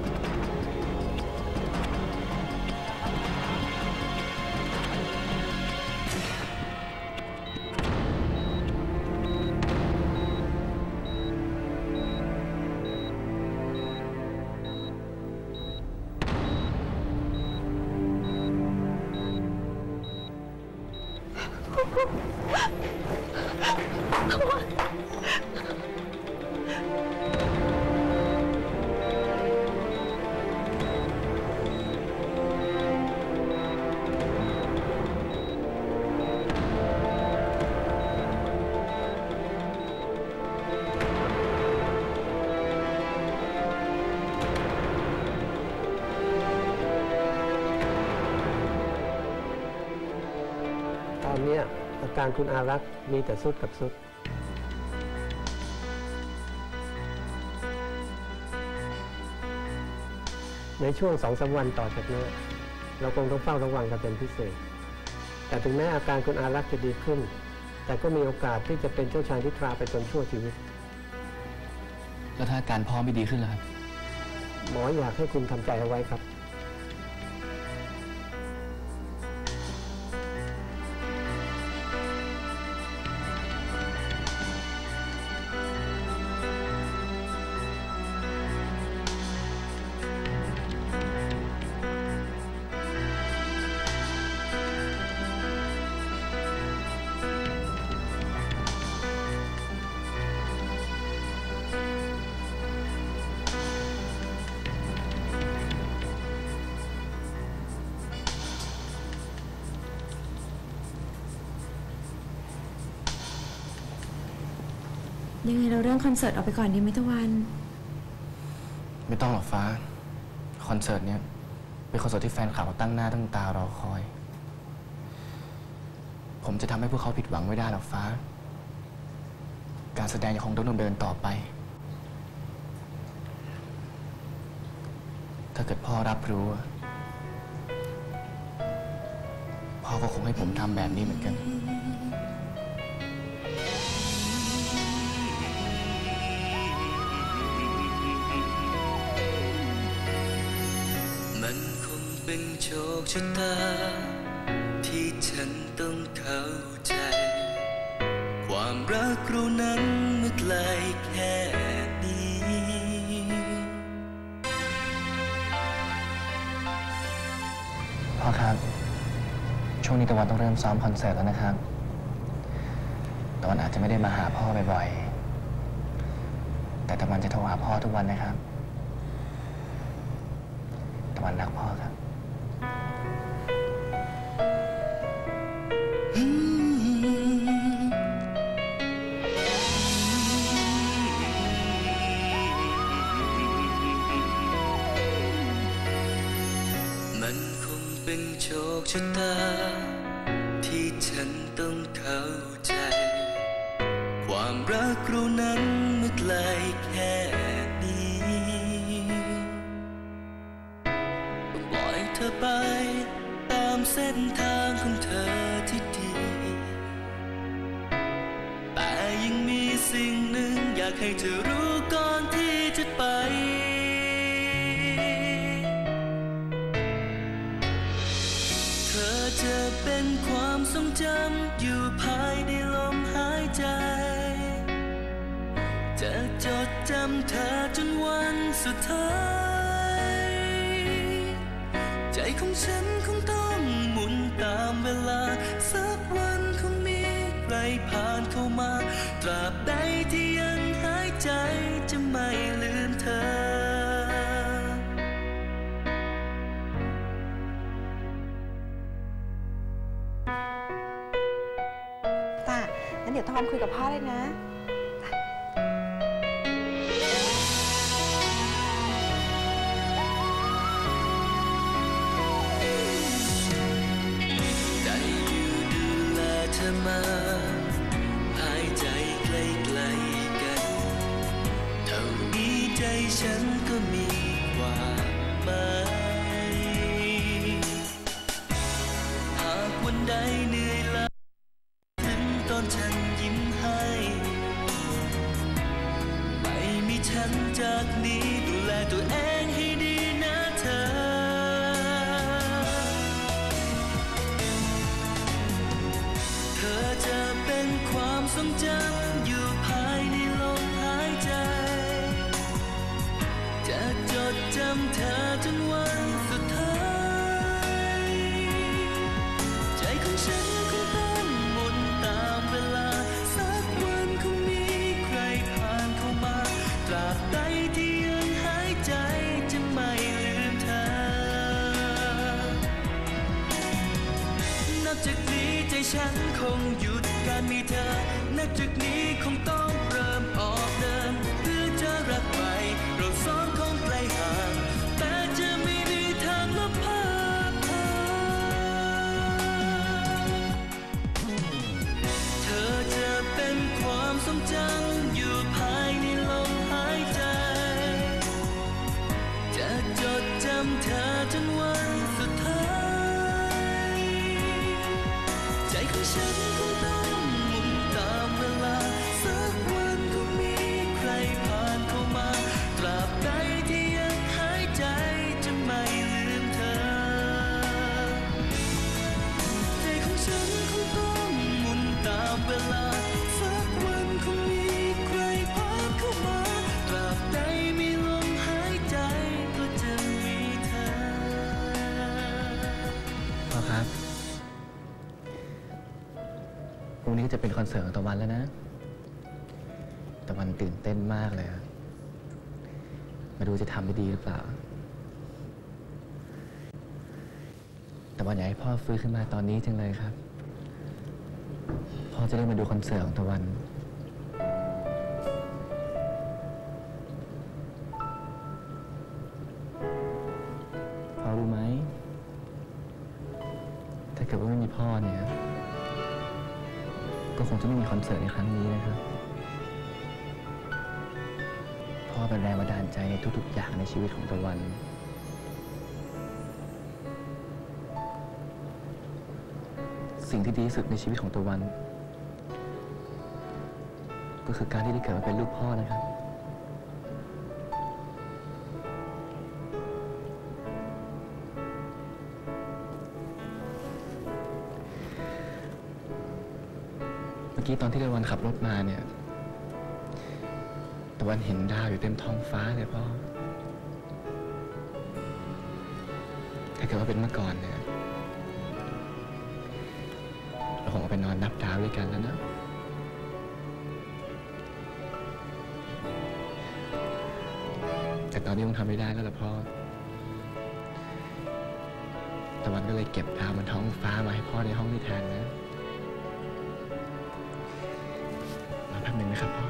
ตอนนี้อาการคุณอารักษ์มีแต่สุดกับสุด ในช่วง2-3 วันต่อจากนี้เราคงต้องเฝ้าระวังกันเป็นพิเศษ แต่ถึงแม้อาการคุณอารักษ์จะดีขึ้น แต่ก็มีโอกาสที่จะเป็นเจ้าชายนิทราไปจนชั่วชีวิตแล้วถ้าอาการพ่อไม่ดีขึ้นล่ะครับหมออยากให้คุณทำใจเอาไว้ครับยังไงเราเรื่องคอนเสิร์ตออกไปก่อนดีไหมตะวันไม่ต้องหรอกฟ้า คอนเสิร์ตเนี้ยเป็นคอนเสิร์ตที่แฟนคลับตั้งหน้าตั้งตารอคอย ผมจะทำให้พวกเขาผิดหวังไม่ได้หรอกฟ้า การแสดงยังคงต้องดำเนินต่อไป ถ้าเกิดพ่อรับรู้ พ่อก็คงให้ผมทำแบบนี้เหมือนกันมันคงเป็นโชคชะตาที่ฉันต้องเข้าใจ ความรักเรานั้นเมื่อไกลแค่นี้พ่อครับ ช่วงนี้ตะวันต้องเริ่มซ้อมคอนเสิร์ตแล้วนะครับ ตะวันอาจจะไม่ได้มาหาพ่อบ่อยๆ แต่ตะวันจะโทรหาพ่อทุกวันนะครับ ตะวันรักพ่อครับมันคงเป็นโชคชะตาที่ฉันต้องเข้าใจ ความรักเรานั้นเมื่อไกลแค่นี้ต้องปล่อยเธอไปตามเส้นทางของเธอที่ดี แต่ยังมีสิ่งหนึ่งอยากให้เธอรู้ก่อนที่จะไป เธอจะเป็นความทรงจำอยู่ภายในลมหายใจ จะจดจำเธอจนวันสุดท้าย ใจของฉันคงต้องหมุนตามเวลา สักวันคงมีใครผ่านเข้ามา ตราบใดที่ยังหายใจจะไม่ลืมเธองั้นเดี๋ยวตะวันคุยกับพ่อเลยนะฉันก็มีความหมายหากวันใดเหนื่อยล้าถึงตอนฉันยิ้มให้ไม่มีฉันจากนี้ดูแลตัวเองให้ดีนะเธอเธอจะเป็นความทรงจำอยู่ภายในลมหายใจจะจดจำเธอจนวันสุดท้ายใจของฉันคงต้องหมุนตามเวลาสักวันคงมีใครผ่านเข้ามาตราบใดที่ยังหายใจจะไม่ลืมเธอนับจากนี้ใจฉันคงหยุดการมีเธอนับจากนี้คงต้องเริ่มออกเดินเพื่อจะรักใหม่เราสองคงไกลห่างแต่จะไม่มีทางลบภาพเธอจะเป็นความทรงจำอยู่ภายในลมหายใจจะจดจำเธอจนวันสุดท้ายใจของฉันคงต้องหมุนตามเวลาสักวันคงมีใครผ่านเข้ามาตราบใดที่ยังหายใจจะไม่ลืมเธอใจของฉันคงต้องหมุนตามเวลาสักวันคงมีใครผ่านเข้ามาตราบใดมีลมหายใจก็จะมีเธอพ่อครับพรุ่งนี้ก็จะเป็นคอนเสิร์ตของตะวันแล้วนะตะวันตื่นเต้นมากเลยอะมาดูจะทำได้ดีหรือเปล่าตะวันอยากให้พ่อฟื้นขึ้นมาตอนนี้จังเลยครับพ่อจะได้มาดูคอนเสิร์ตของตะวันพ่อรู้ไหมถ้าเกิดว่าไม่มีพ่อเนี่ยก็คงจะไม่มีคอนเสิร์ตในครั้งนี้นะครับพ่อเป็นแรงบันดาลใจในทุกๆอย่างในชีวิตของตะวันสิ่งที่ดีที่สุดในชีวิตของตะวันก็คือการที่ได้เกิดมาเป็นลูกพ่อนะครับเมื่อกี้ตอนที่ตะวันขับรถมาเนี่ยตะวันเห็นดาวอยู่เต็มท้องฟ้าเลยพ่อถ้าเกิดว่าเป็นเมื่อก่อนเนี่ยเราคงไปนอนนับดาวด้วยกันแล้วนะแต่ตอนนี้คงทำไม่ได้แล้วล่ะพ่อตะวันก็เลยเก็บดาวบนท้องฟ้ามาให้พ่อในห้องนี้แทนนะแป๊บนึงนะครับพ่อ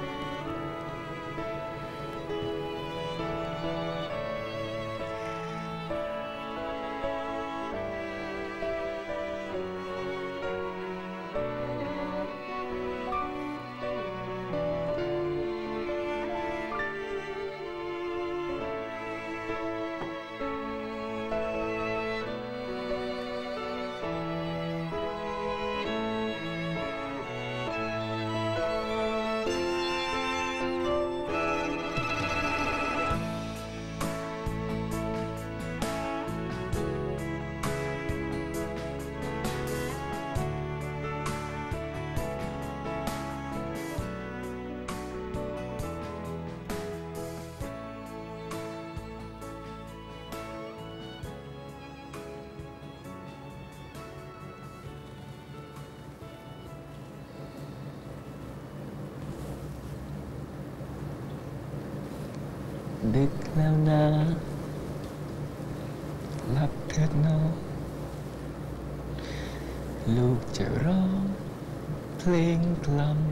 ดึกแล้วนะหลับเถิดน้องลูกจะร้องเพลงกล่อม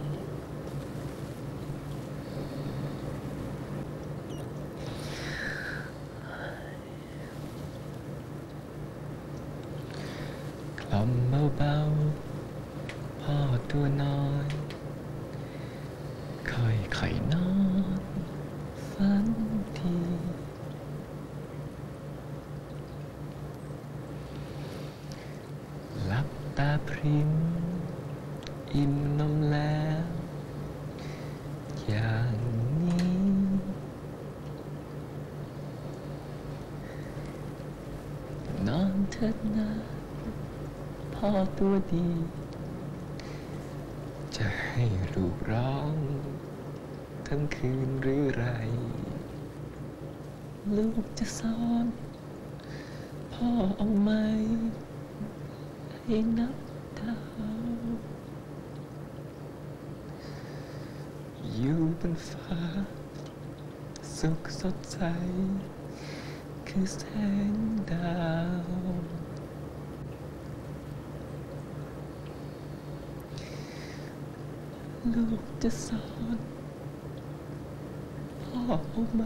กล่อมเบาๆพ่อตัวน้อยค่อยๆนอนฝันริมอิ่มนมแล้วอย่างนี้นอนเถิดนะพ่อตัวดี จะให้ลูกร้องทั้งคืนหรือไรลูกจะสอนพ่อเอาไหมให้นับดาวอยู่บนฟ้าสุขสดใสคือแสงดาวลูกจะสอนพ่อเอาไหม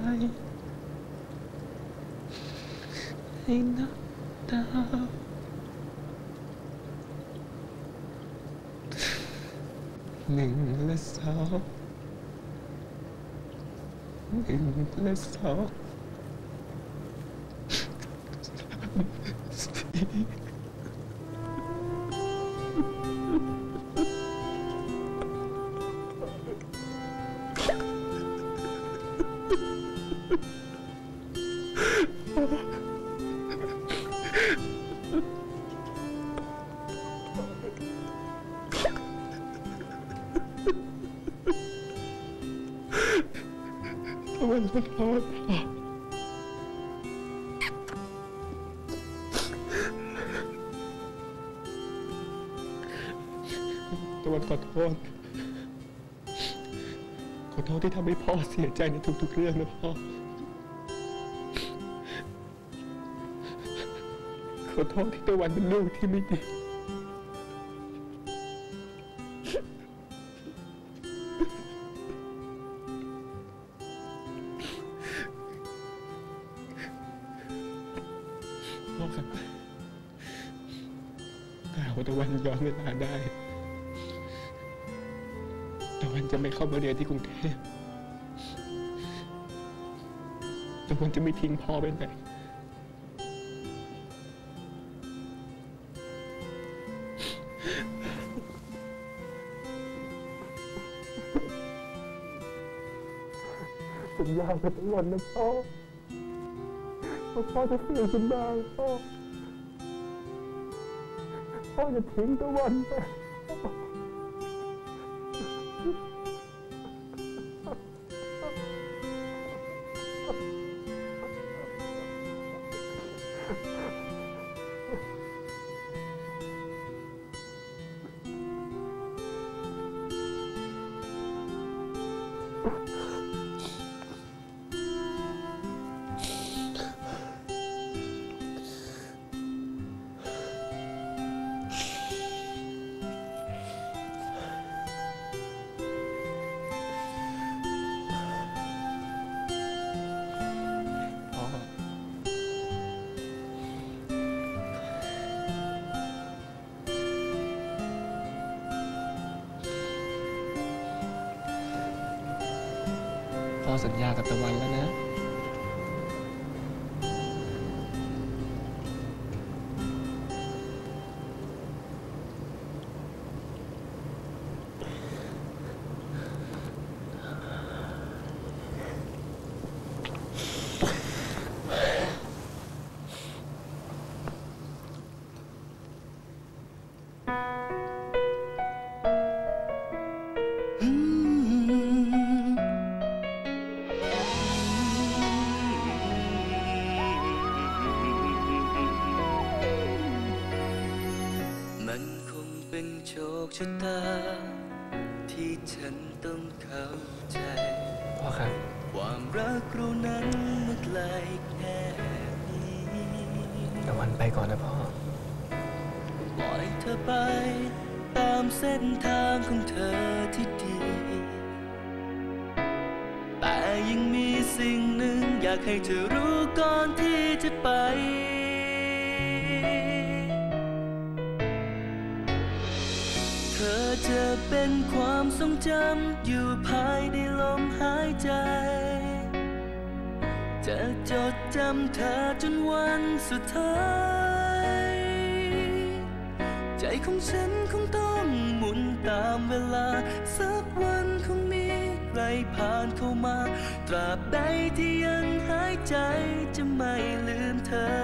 ให้นับดาว1 และ 2 1 และ 2 ตะวันขอโทษตะวันขอโทษที่ทำให้พ่อเสียใจในทุกๆเรื่องนะพ่อขอโทษที่ตะวันเป็นลูกที่ไม่ดีพ่อครับถ้าหากว่าตะวันย้อนเวลาได้ตะวันจะไม่เข้ามาเรียนที่กรุงเทพตะวันจะไม่ทิ้งพ่อไปไหนสัญญากับตะวันนะพ่อว่าพ่อจะเสียคุณบ้างพ่อจะทิ้งตะวันไปพ่อสัญญากับตะวันแล้วนะโชคชะตาที่ฉันต้องเข้าใจพ่อครับความรักเรานั้นมันไกลแค่นี้ตะวันไปก่อนนะพ่อปล่อยเธอไปตามเส้นทางของเธอที่ดี แต่ยังมีสิ่งหนึ่งอยากให้เธอรู้ก่อนที่จะไปเธอจะเป็นความทรงจำอยู่ภายในลมหายใจจะจดจำเธอจนวันสุดท้ายจใจของฉันคงต้องหมุนตามเวลาสักวันคงมีใครผ่านเข้ามาตราบใดที่ยังหายใจจะไม่ลืมเธอ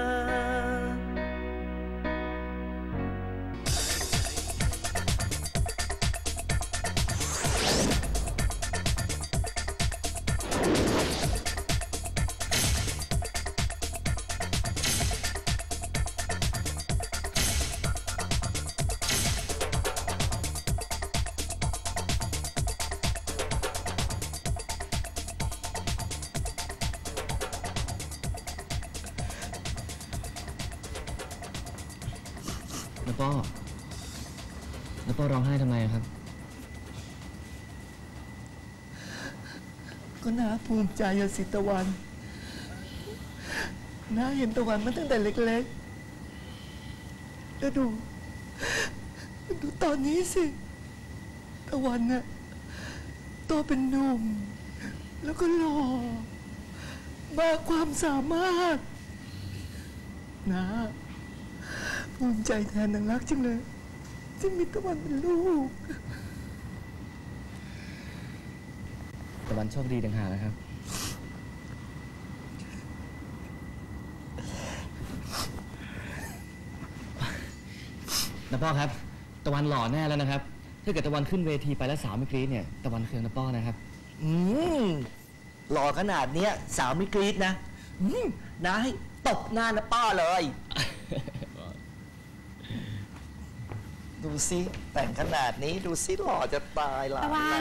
แล้วป้อร้องไห้ทำไมครับก็น่าภูมิใจอะสิตะวันน้าเห็นตะวันมาตั้งแต่เล็กๆแล้วดูตอนนี้สิตะวันน่ะโตเป็นหนุ่มแล้วก็หล่อมากความสามารถนะภูมิใจแทนนางรักจังเลยที่มีตะวันเป็นลูกตะวันโชคดีต่างหากนะครับนะป้อครับตะวันหล่อแน่แล้วนะครับถ้าเกิดตะวันขึ้นเวทีไปแล้วสาวไม่กรี๊ดเนี่ยตะวันเคืองนะป้อนะครับหล่อขนาดเนี้ยสาวไม่กรี๊ดนะน้าให้ตบหน้านะป้าเลยดูสิแต่งขนาดนี้ดูสิหล่อจะตายละตะวัน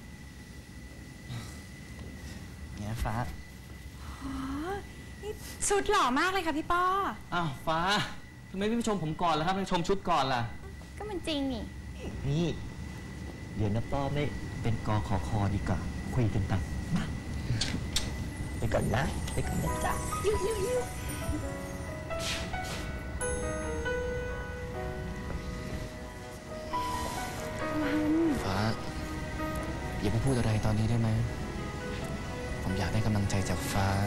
เนี่ยฟ้านี่ชุดหล่อมากเลยค่ะพี่ป้ออ้าวฟ้าทำไมไม่ชมผมก่อนล่ะครับไม่ชมชุดก่อนล่ะก็มันจริงนี่นี่ เดี๋ยวนะป้อไม่เป็นกขคดีกว่าคุยกันตังมาไปก่อนนะไปก่อนนะจ๊ะฟ้าอย่าไปพูดอะไรตอนนี้ได้ไหมผมอยากได้กำลังใจจากฟ้า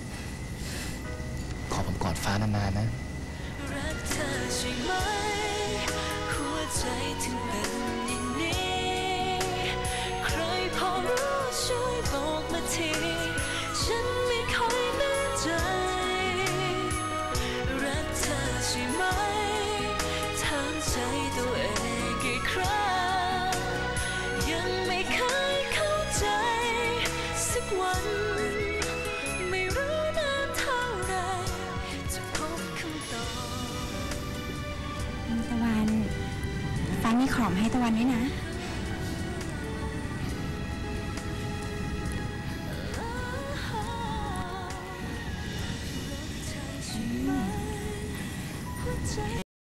ขอผมกอดฟ้านานๆนะรักเธอใช่ไหมหัวใจถึงเป็นอย่างนี้ใครพอรู้ช่วยบอกมาทีฉันไม่ค่อยแน่ใจรักเธอใช่ไหมถามใจตัวเองกี่ครั้งยังไม่เคยเข้าใจสักวันไม่รู้นานเท่าไรจะพบคำตอบตะวันฟ้ามีของให้ตะวันด้วยนะ